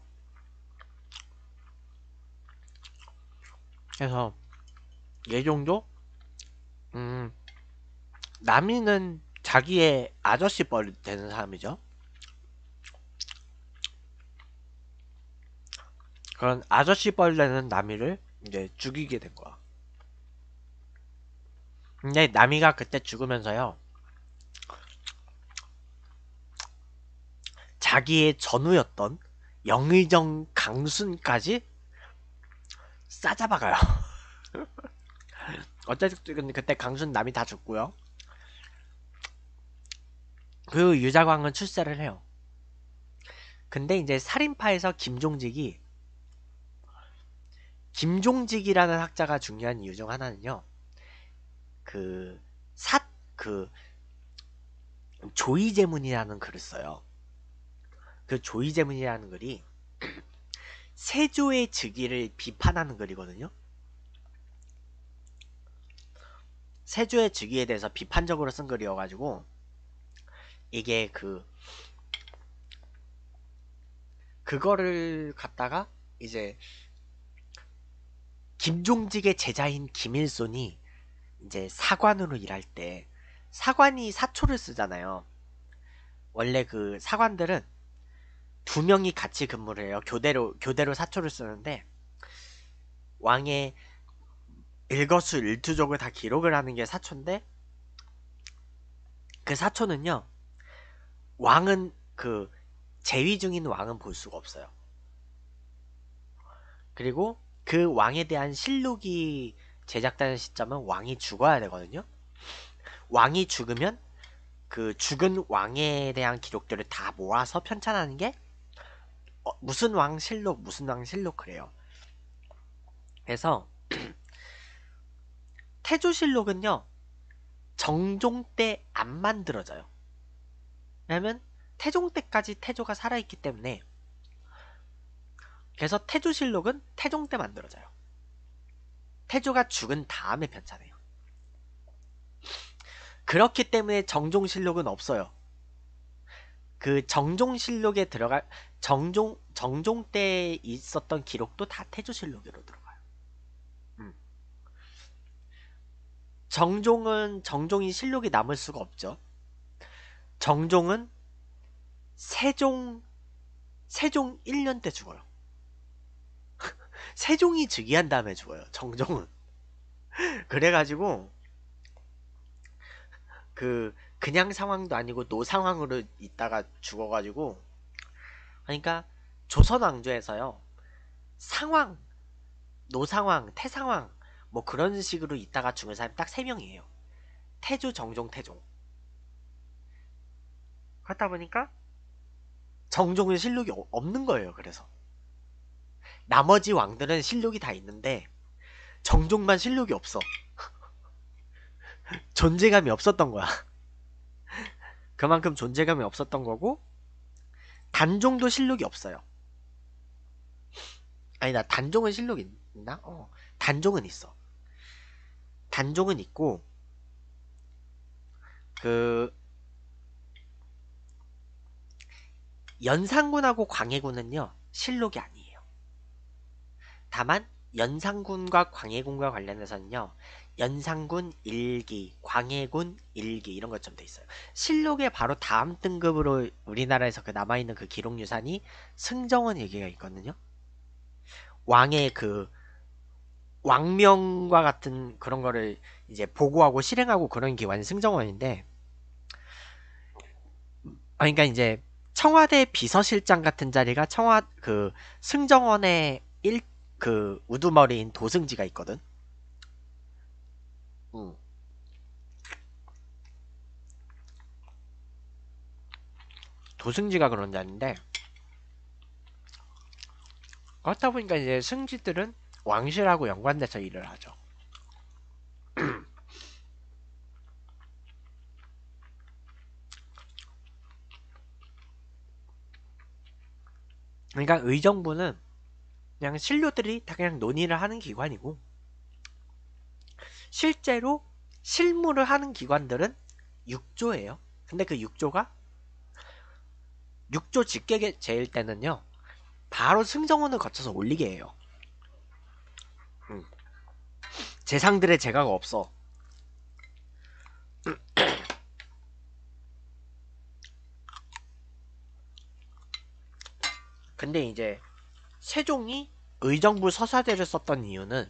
그래서 예종도 음, 남이는 자기의 아저씨 뻘 되는 사람이죠. 그런 아저씨 뻘 되는 남이를 이제 죽이게 된 거야. 근데 남이가 그때 죽으면서요, 자기의 전우였던 영의정 강순까지 싸잡아가요. 어쨌든 그때 강순 남이 다 죽고요. 그 유자광은 출세를 해요. 근데 이제 살인파에서 김종직이 김종직이라는 학자가 중요한 이유 중 하나는요. 그 사, 그 조이제문이라는 글을 써요. 그 조이제문이라는 글이 세조의 즉위를 비판하는 글이거든요. 세조의 즉위에 대해서 비판적으로 쓴 글이어가지고 이게 그 그거를 갖다가 이제 김종직의 제자인 김일손이 이제 사관으로 일할 때 사관이 사초를 쓰잖아요. 원래 그 사관들은 두 명이 같이 근무를 해요. 교대로 교대로 사초를 쓰는데 왕의 일거수일투족을 다 기록을 하는 게 사초인데 그 사초는요. 왕은 그 재위 중인 왕은 볼 수가 없어요. 그리고 그 왕에 대한 실록이 제작되는 시점은 왕이 죽어야 되거든요. 왕이 죽으면 그 죽은 왕에 대한 기록들을 다 모아서 편찬하는 게 어, 무슨 왕 실록 무슨 왕 실록 그래요. 그래서 태조실록은요 정종 때 안 만들어져요. 왜냐면 태종 때까지 태조가 살아있기 때문에. 그래서 태조실록은 태종 때 만들어져요. 태조가 죽은 다음에 편찬해요. 그렇기 때문에 정종실록은 없어요. 그 정종실록에 들어갈 정종 정종 때 있었던 기록도 다 태조실록으로 들어가요. 음. 정종은 정종이 실록이 남을 수가 없죠. 정종은 세종 세종 일 년 때 죽어요. 세종이 즉위한 다음에 죽어요. 정종은. 그래가지고 그 그냥 상황도 아니고 노 상황으로 있다가 죽어가지고 그러니까 조선 왕조에서요 상황, 노상황, 태상황 뭐 그런 식으로 있다가 죽은 사람이 딱 세 명이에요. 태조, 정종, 태종. 그렇다 보니까 정종은 실록이 없는 거예요. 그래서 나머지 왕들은 실록이 다 있는데 정종만 실록이 없어. 존재감이 없었던 거야. 그만큼 존재감이 없었던 거고 단종도 실록이 없어요. 아니 나 단종은 실록 있나? 어 단종은 있어. 단종은 있고 그 연산군하고 광해군은요 실록이 아니에요. 다만 연산군과 광해군과 관련해서는요 연산군 일기, 광해군 일기 이런 것처럼 돼 있어요. 실록의 바로 다음 등급으로 우리나라에서 그 남아있는 그 기록 유산이 승정원 일기가 있거든요. 왕의 그 왕명과 같은 그런 거를 이제 보고하고 실행하고 그런 기관이 승정원인데, 아, 그러니까 이제 청와대 비서실장 같은 자리가 청와 그 승정원의 일 그 우두머리인 도승지가 있거든. 음. 도승지가 그런 자리인데, 그렇다 보니까 이제 승지들은 왕실하고 연관돼서 일을 하죠. 그러니까 의정부는 그냥 신료들이 다 그냥 논의를 하는 기관이고, 실제로 실무를 하는 기관들은 육조예요. 근데 그 육조가 육조 직계 제일 때는요, 바로 승정원을 거쳐서 올리게 해요. 음. 재상들의 재가가 없어. 근데 이제 세종이 의정부 서사제를 썼던 이유는,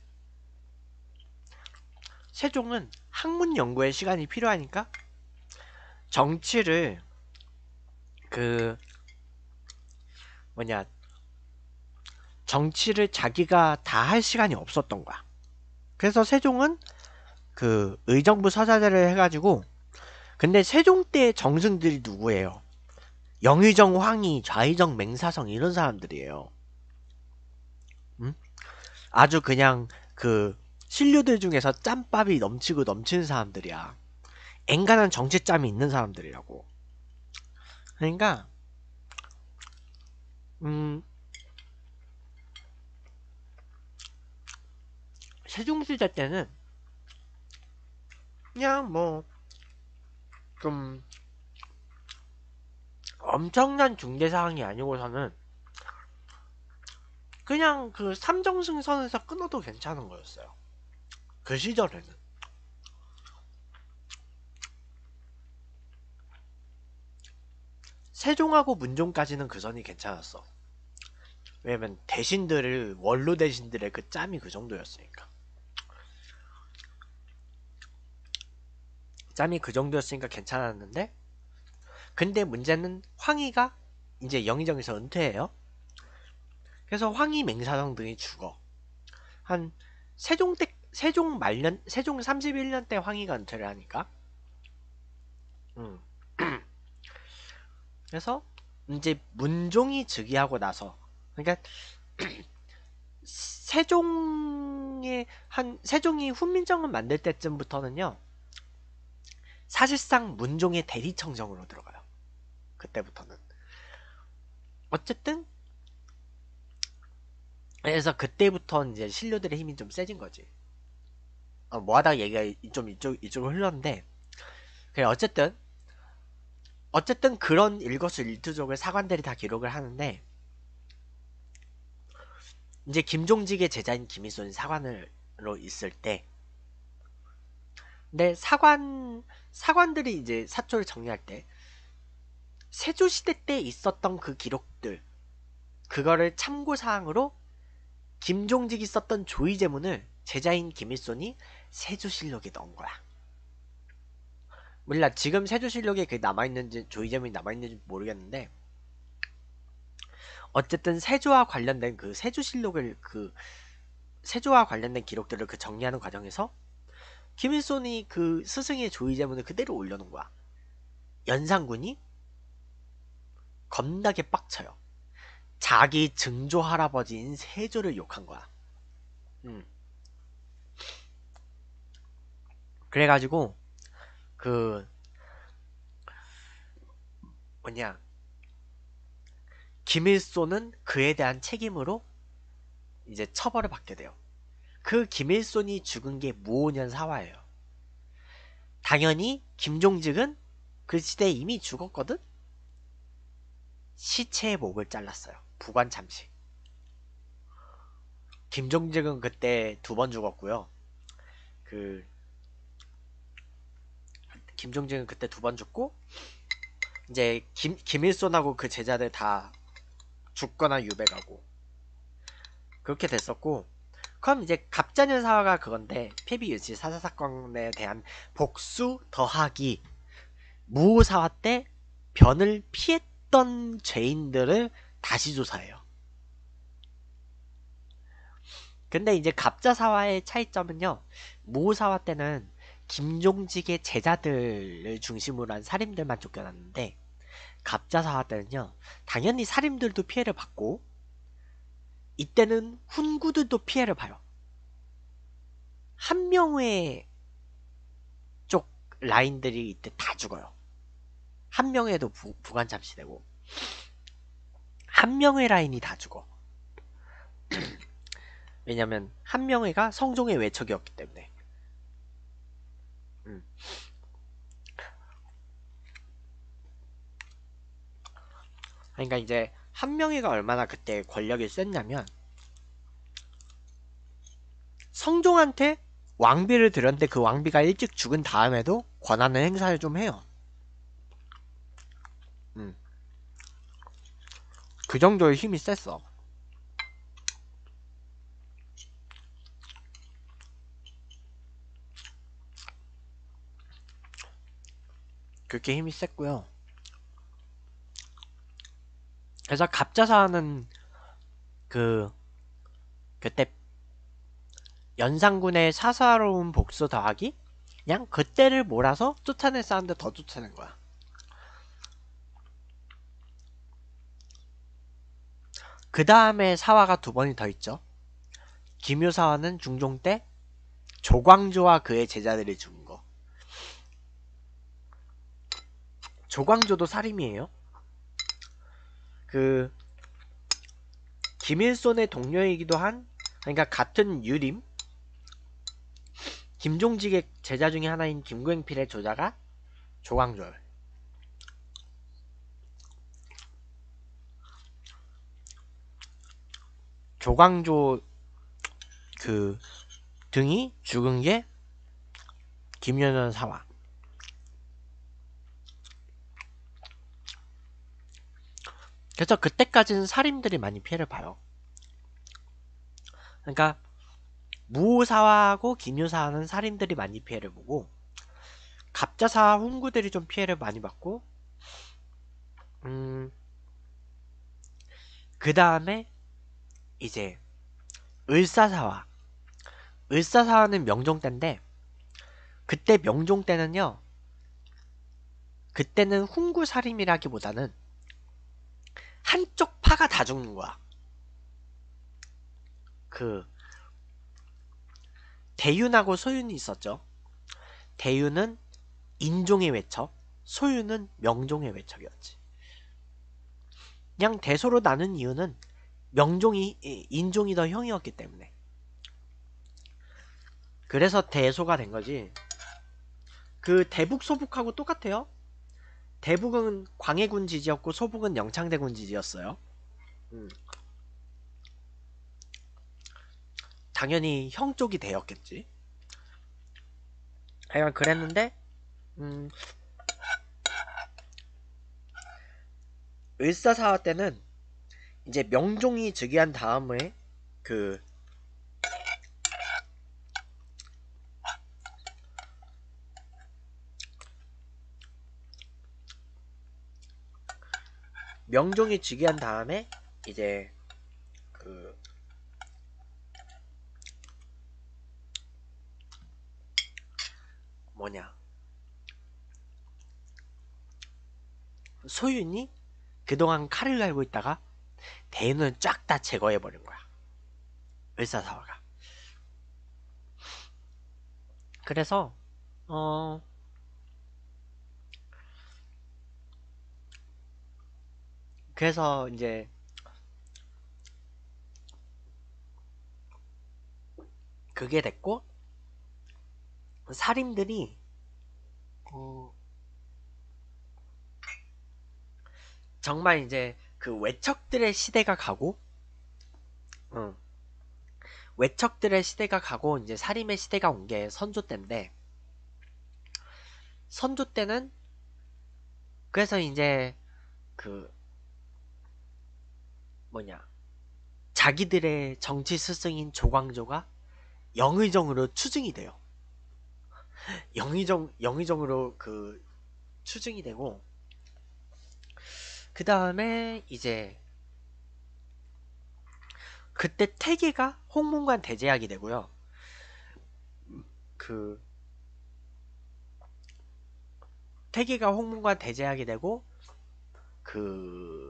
세종은 학문 연구에 시간이 필요하니까 정치를 그 뭐냐 정치를 자기가 다 할 시간이 없었던 거야. 그래서 세종은 그 의정부 서사제를 해가지고, 근데 세종 때 정승들이 누구예요? 영의정, 황희, 좌의정, 맹사성 이런 사람들이에요. 음? 아주 그냥 그 신료들 중에서 짬밥이 넘치고 넘치는 사람들이야. 앵간한 정치짬이 있는 사람들이라고. 그러니까 음 세종시대 때는 그냥 뭐 좀 엄청난 중대사항이 아니고서는 그냥 그 삼정승선에서 끊어도 괜찮은 거였어요. 그 시절에는. 세종하고 문종까지는 그 선이 괜찮았어. 왜냐면 대신들을 원로 대신들의 그 짬이 그 정도였으니까. 짬이 그 정도였으니까 괜찮았는데, 근데 문제는 황희가 이제 영의정에서 은퇴해요. 그래서 황희, 맹사성 등이 죽어. 한 세종 때 세종 말년 세종 삼십일 년 때 황희가 은퇴를 하니까. 음. 그래서 이제 문종이 즉위하고 나서, 그러니까 세종의 한 세종이 훈민정음 만들 때쯤부터는요, 사실상 문종의 대리청정으로 들어가요. 그때부터는. 어쨌든 그래서 그때부터 이제 신료들의 힘이 좀 세진 거지. 어, 뭐하다 얘기가 좀 이쪽 이쪽으로 흘렀는데, 그래 어쨌든 어쨌든 그런 일거수일투족을 사관들이 다 기록을 하는데, 이제 김종직의 제자인 김일손이 사관으로 있을 때, 근데 사관 사관들이 이제 사초를 정리할 때 세조시대 때 있었던 그 기록들, 그거를 참고사항으로 김종직이 썼던 조의제문을 제자인 김일손이 세조실록에 넣은 거야. 몰라 지금 세조실록에 그 남아있는지 조의제문이 남아있는지 모르겠는데, 어쨌든 세조와 관련된 그 세조실록을 그 세조와 관련된 기록들을 그 정리하는 과정에서 김일손이 그 스승의 조의제문을 그대로 올려놓은 거야. 연산군이 겁나게 빡쳐요. 자기 증조 할아버지인 세조를 욕한 거야. 음. 그래가지고 그 뭐냐 김일손은 그에 대한 책임으로 이제 처벌을 받게 돼요. 그 김일손이 죽은 게 무오년 사화예요. 당연히 김종직은 그 시대에 이미 죽었거든? 시체의 목을 잘랐어요. 부관 참식. 김종직은 그때 두 번 죽었고요. 그 김종직은 그때 두 번 죽고 이제 김 김일손하고 그 제자들 다 죽거나 유배가고 그렇게 됐었고, 그럼 이제 갑자년 사화가 그건데 폐비 유지 사사 사건에 대한 복수 더하기 무오사화 때 변을 피했던 죄인들을 다시 조사해요. 근데 이제 갑자사화의 차이점은요, 무오사화 때는 김종직의 제자들을 중심으로 한 살인들만 쫓겨났는데, 갑자사화 때는요 당연히 살인들도 피해를 받고 이때는 훈구들도 피해를 봐요. 한명회 쪽 라인들이 이때 다 죽어요. 한명회도 부관 잠시되고 한명회 라인이 다 죽어. 왜냐면 한명회가 성종의 외척이었기 때문에. 음. 그러니까 이제 한명회가 얼마나 그때 권력이 셌냐면 성종한테 왕비를 들였는데 그 왕비가 일찍 죽은 다음에도 권한을 행사를 좀 해요. 음. 그 정도의 힘이 셌어. 그렇게 힘이 셌고요. 그래서 갑자사는 그 그때 연산군의 사사로운 복수 더하기 그냥 그때를 몰아서 쫓아낼 사람들 더 쫓아낸 거야. 그 다음에 사화가 두 번이 더 있죠. 김효사화는 중종 때 조광조와 그의 제자들이 죽은 거. 조광조도 살인이에요. 그 김일손의 동료이기도 한, 그러니까 같은 유림, 김종직의 제자 중에 하나인 김구행필의 조자가 조광조예요. 조광조 그 등이 죽은 게 김연원 사화. 그래서 그때까지는 살인들이 많이 피해를 봐요. 그러니까 무오사화하고 김효사화는 살인들이 많이 피해를 보고 갑자사화 훈구들이 좀 피해를 많이 받고, 음, 그 다음에 이제 을사사화. 을사사화는 명종 때인데 그때 명종 때는요, 그때는 훈구 살인이라기보다는 한쪽 파가 다 죽는 거야. 그 대윤하고 소윤이 있었죠. 대윤은 인종의 외척, 소윤은 명종의 외척이었지. 그냥 대소로 나눈 이유는 명종이 인종이 더 형이었기 때문에. 그래서 대소가 된 거지. 그 대북 소북하고 똑같아요. 대북은 광해군 지지였고 소북은 영창대군 지지였어요. 음. 당연히 형 쪽이 대였겠지. 하여간 그랬는데 음, 을사사화 때는 이제 명종이 즉위한 다음에 그 명종이 즉위한 다음에 이제 그 뭐냐 소윤이 그동안 칼을 갈고 있다가 대윤을 쫙 다 제거해버린 거야. 을사사화가. 그래서 어 그래서 이제 그게 됐고 살인들이 어 정말 이제 그 외척들의 시대가 가고 어 외척들의 시대가 가고 이제 사림의 시대가 온 게 선조 때인데, 선조 때는 그래서 이제 그 뭐냐, 자기들의 정치 스승인 조광조가 영의정으로 추증이 돼요. 영의정 영의정으로 그 추증이 되고, 그 다음에 이제 그때 태계가 홍문관 대제하게 되고요. 그 태계가 홍문관 대제하게 되고, 그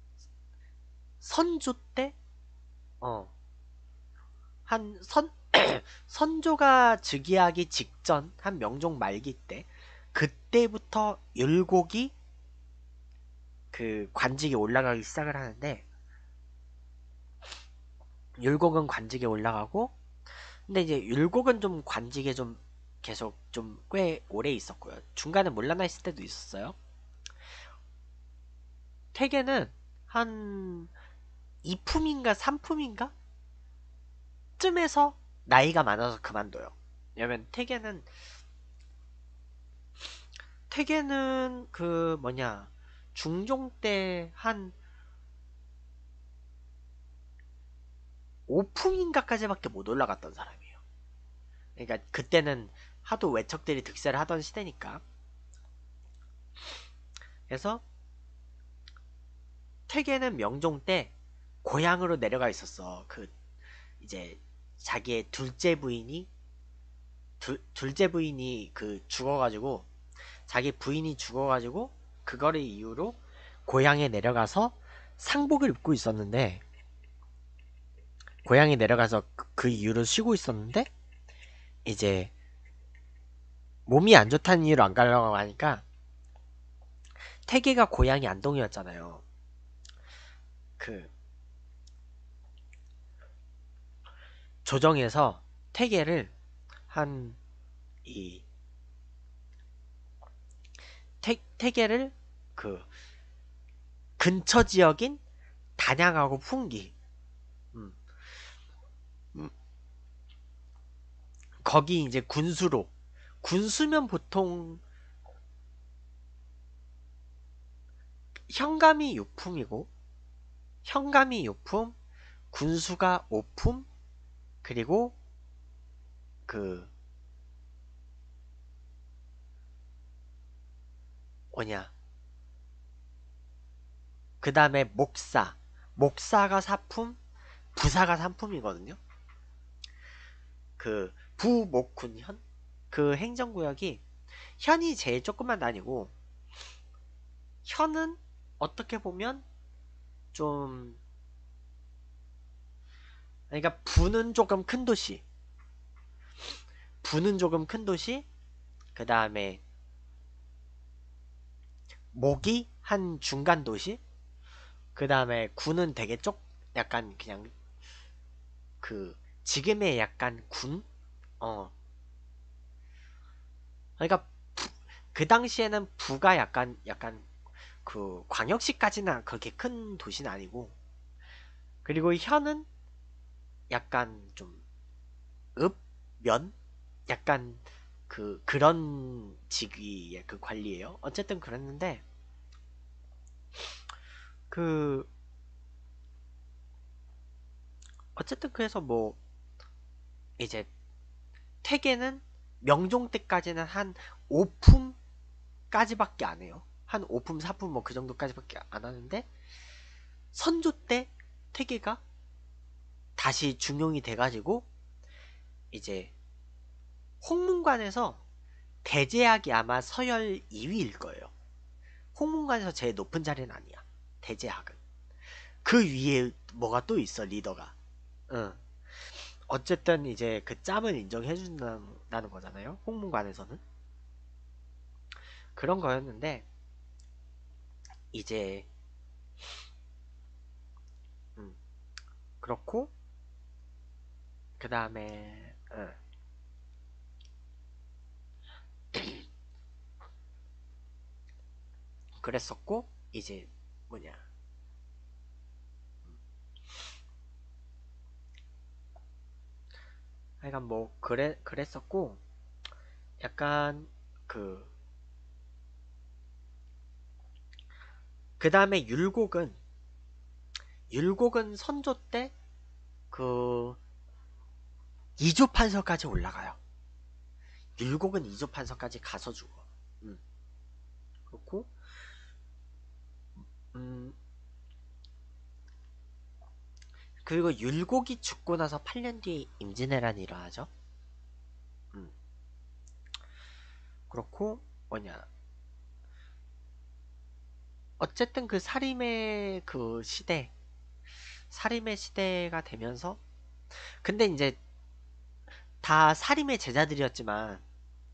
선조 때, 어, 한 선, 선조가 즉위하기 직전, 한 명종 말기 때, 그때부터 율곡이 그 관직에 올라가기 시작을 하는데, 율곡은 관직에 올라가고, 근데 이제 율곡은 좀 관직에 좀 계속 좀 꽤 오래 있었고요. 중간에 물러나 있을 때도 있었어요. 태계는 한 이 품인가 삼 품인가? 쯤에서 나이가 많아서 그만둬요. 왜냐면 태계는 태계는 그 뭐냐, 중종 때 한 오 품인가까지밖에 못 올라갔던 사람이에요. 그러니까 그때는 하도 외척들이 득세를 하던 시대니까. 그래서 태계는 명종 때 고향으로 내려가 있었어. 그 이제 자기의 둘째 부인이 둘, 둘째 부인이 그 죽어가지고, 자기 부인이 죽어가지고 그거를 이유로 고향에 내려가서 상복을 입고 있었는데, 고향에 내려가서 그, 그 이유로 쉬고 있었는데, 이제 몸이 안 좋다는 이유로 안 가려고 하니까, 태계가 고향이 안동이었잖아요. 그 조정에서 태계를 한 이 태계를 그 근처 지역인 단양하고 풍기, 음, 음, 거기 이제 군수로, 군수면 보통 현감이 육 품이고, 현감이 육 품, 군수가 오 품, 그리고 그 뭐냐, 그 다음에 목사, 목사가 사 품, 부사가 삼 품이거든요. 그 부목군현, 그 행정구역이 현이 제일 조금만 다니고, 현은 어떻게 보면 좀, 그러니까 부는 조금 큰 도시, 부는 조금 큰 도시, 그 다음에 목이 한 중간 도시, 그 다음에 군은 되게 쪽, 약간 그냥 그 지금의 약간 군, 어, 그러니까 부- 그 당시에는 부가 약간 약간 그 광역시까지는 그렇게 큰 도시는 아니고, 그리고 현은 약간 좀 읍, 면, 약간 그 그런 직위의 그 관리예요. 어쨌든 그랬는데, 그 어쨌든 그래서 뭐 이제 태계는 명종 때까지는 한 오 품까지밖에 안 해요. 한 오 품, 사 품 뭐 그 정도까지밖에 안 하는데, 선조 때 태계가 다시 중용이 돼가지고 이제 홍문관에서 대제학이 아마 서열 이 위일 거예요. 홍문관에서 제일 높은 자리는 아니야. 대제학은. 그 위에 뭐가 또 있어, 리더가. 응. 어쨌든 이제 그 짬을 인정해준다는 거잖아요. 홍문관에서는. 그런 거였는데, 이제, 음, 그렇고, 그 다음에, 응, 그랬었고, 이제, 뭐냐. 하여간 뭐 그래 그랬었고, 약간 그 그 다음에 율곡은 율곡은 선조 때 그 이 조 판서까지 올라가요. 율곡은 이 조 판서까지 가서 죽어. 음, 그렇고 음, 그리고 율곡이 죽고 나서 팔 년 뒤에 임진왜란이 일어나죠. 음, 그렇고 뭐냐, 어쨌든 그 사림의 그 시대, 사림의 시대가 되면서, 근데 이제 다 사림의 제자들이었지만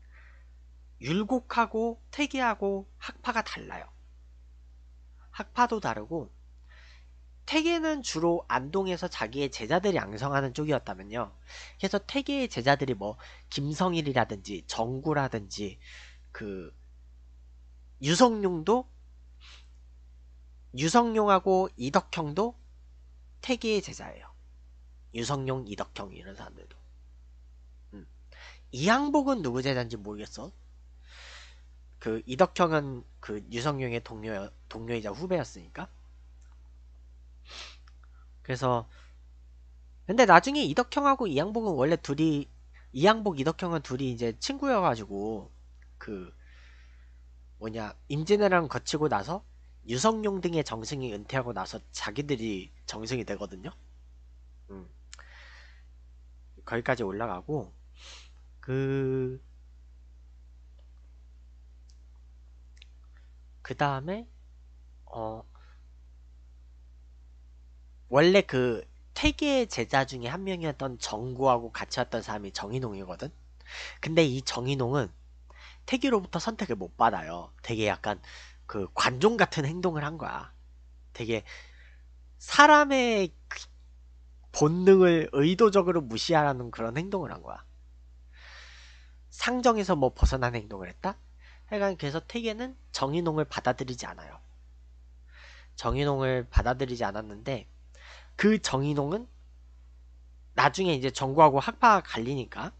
율곡하고 퇴계하고 학파가 달라요. 학파도 다르고, 퇴계는 주로 안동에서 자기의 제자들이 양성하는 쪽이었다면요. 그래서 퇴계의 제자들이 뭐 김성일이라든지 정구라든지 그 유성룡도, 유성룡하고 이덕형도 퇴계의 제자예요. 유성룡, 이덕형 이런 사람들도. 음. 이항복은 누구 제자인지 모르겠어. 그 이덕형은 그 유성룡의 동료 동료이자 후배였으니까. 그래서 근데 나중에 이덕형하고 이항복은 원래 둘이, 이항복 이덕형은 둘이 이제 친구여가지고 그 뭐냐 임진왜란 거치고 나서 유성룡 등의 정승이 은퇴하고 나서 자기들이 정승이 되거든요. 음, 거기까지 올라가고 그 그 다음에 어 원래 그 퇴계 제자 중에 한 명이었던 정구하고 같이 왔던 사람이 정인홍이거든. 근데 이 정인홍은 태기로부터 선택을 못 받아요. 되게 약간 그 관종 같은 행동을 한 거야. 되게 사람의 본능을 의도적으로 무시하라는 그런 행동을 한 거야. 상정에서 뭐 벗어난 행동을 했다? 하여간 그래서 태계는 정인홍을 받아들이지 않아요. 정인홍을 받아들이지 않았는데, 그 정인홍은 나중에 이제 정구하고 학파가 갈리니까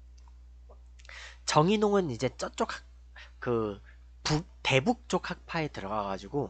정인홍은 이제 저쪽 학, 그 북, 대북 쪽 학파에 들어가가지고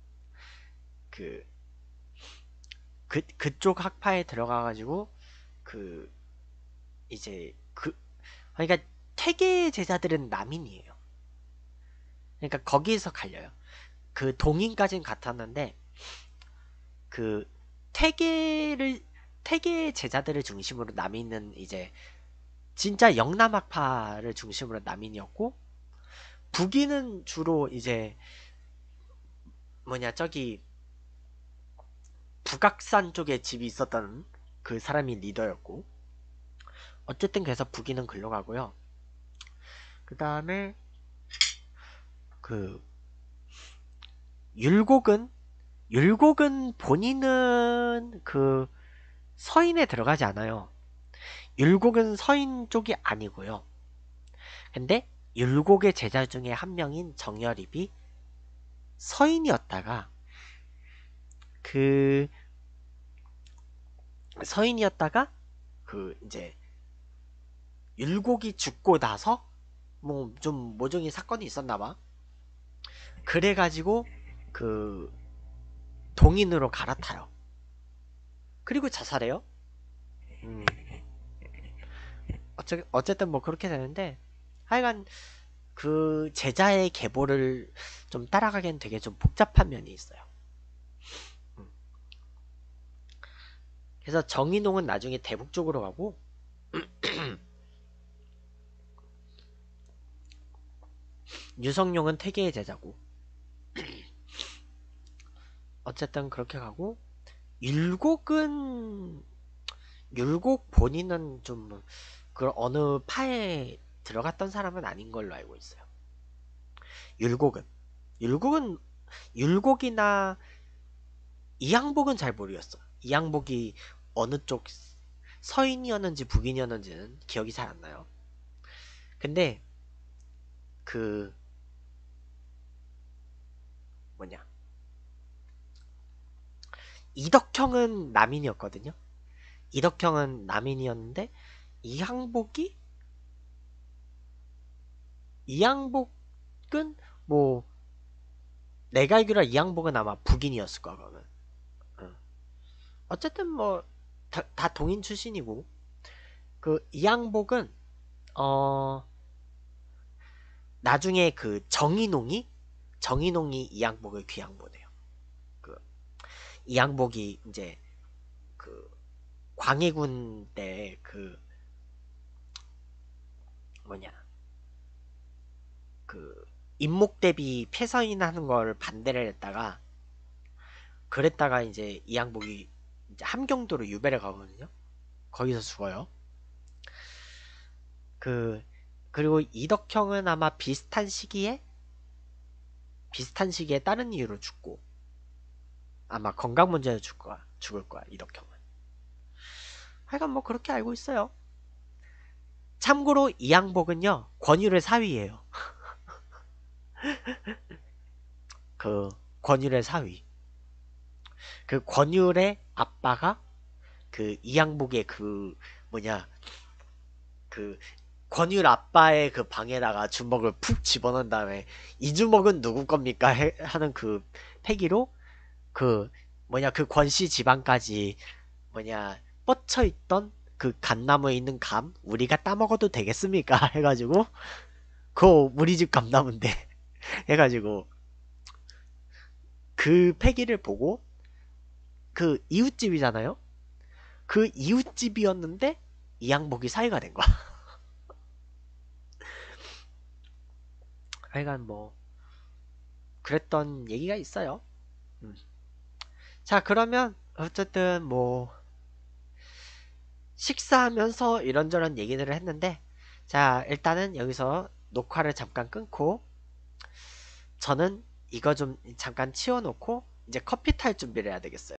그 그, 그쪽 학파에 들어가가지고, 그, 이제, 그, 그러니까, 퇴계 제자들은 남인이에요. 그러니까, 거기에서 갈려요. 그, 동인까지는 같았는데, 그, 퇴계를, 퇴계 제자들을 중심으로 남인은 이제, 진짜 영남학파를 중심으로 남인이었고, 북인은 주로 이제, 뭐냐, 저기, 북악산 쪽에 집이 있었던 그 사람이 리더였고, 어쨌든 그래서 북인은 글로 가고요. 그 다음에, 그, 율곡은 율곡은 본인은 그 서인에 들어가지 않아요. 율곡은 서인 쪽이 아니고요. 근데 율곡의 제자 중에 한 명인 정열입이 서인이었다가 그 서인이었다가 그 이제 율곡이 죽고 나서 뭐 좀 모종의 사건이 있었나봐. 그래가지고 그 동인으로 갈아타요. 그리고 자살해요. 음, 어째, 어쨌든 뭐 그렇게 되는데, 하여간 그 제자의 계보를 좀 따라가기엔 되게 좀 복잡한 면이 있어요. 음. 그래서 정인홍은 나중에 대북 쪽으로 가고, 유성룡은 퇴계의 제자고, 어쨌든 그렇게 가고, 율곡은 율곡 본인은 좀 그 어느 파에 들어갔던 사람은 아닌 걸로 알고 있어요. 율곡은 율곡은 율곡이나 이항복은 잘 모르겠어. 이항복이 어느 쪽 서인이었는지 북인이었는지는 기억이 잘 안 나요. 근데 그 뭐냐, 이덕형은 남인이었거든요. 이덕형은 남인이었는데 이항복이? 이항복은 뭐 내가 알기로 이항복은 아마 북인이었을 거야 그러면. 어. 어쨌든 뭐 다, 다 동인 출신이고 그 이항복은 어 나중에 그 정인홍이 정인홍이 이항복을 귀양 보내요. 그 이항복이 이제 그 광해군 때 그 뭐냐 그 임목 대비 패선이하는 걸 반대를 했다가 그랬다가 이제 이항복이 이제 함경도로 유배를 가거든요. 거기서 죽어요. 그 그리고 이덕형은 아마 비슷한 시기에 비슷한 시기에 다른 이유로 죽고 아마 건강 문제로 죽을 거야. 죽을 거야 이덕형은. 하여간 뭐 그렇게 알고 있어요. 참고로 이항복은요 권율의 사위예요. 그 권율의 사위. 그 권율의 아빠가 그 이항복의 그 뭐냐 그 권율 아빠의 그 방에다가 주먹을 푹 집어넣은 다음에 이 주먹은 누구 겁니까? 해, 하는 그 패기로 그 뭐냐 그 권씨 집안까지 뭐냐 뻗쳐있던 그 감나무에 있는 감 우리가 따먹어도 되겠습니까? 해가지고 그거 우리 집 감나무인데 해가지고 그 패기를 보고 그 이웃집이잖아요? 그 이웃집이었는데 이항복이 사위가 된 거야. 하여간 뭐 그랬던 얘기가 있어요. 음. 자 그러면 어쨌든 뭐 식사하면서 이런저런 얘기들을 했는데 자 일단은 여기서 녹화를 잠깐 끊고 저는 이거 좀 잠깐 치워놓고 이제 커피 탈 준비를 해야 되겠어요.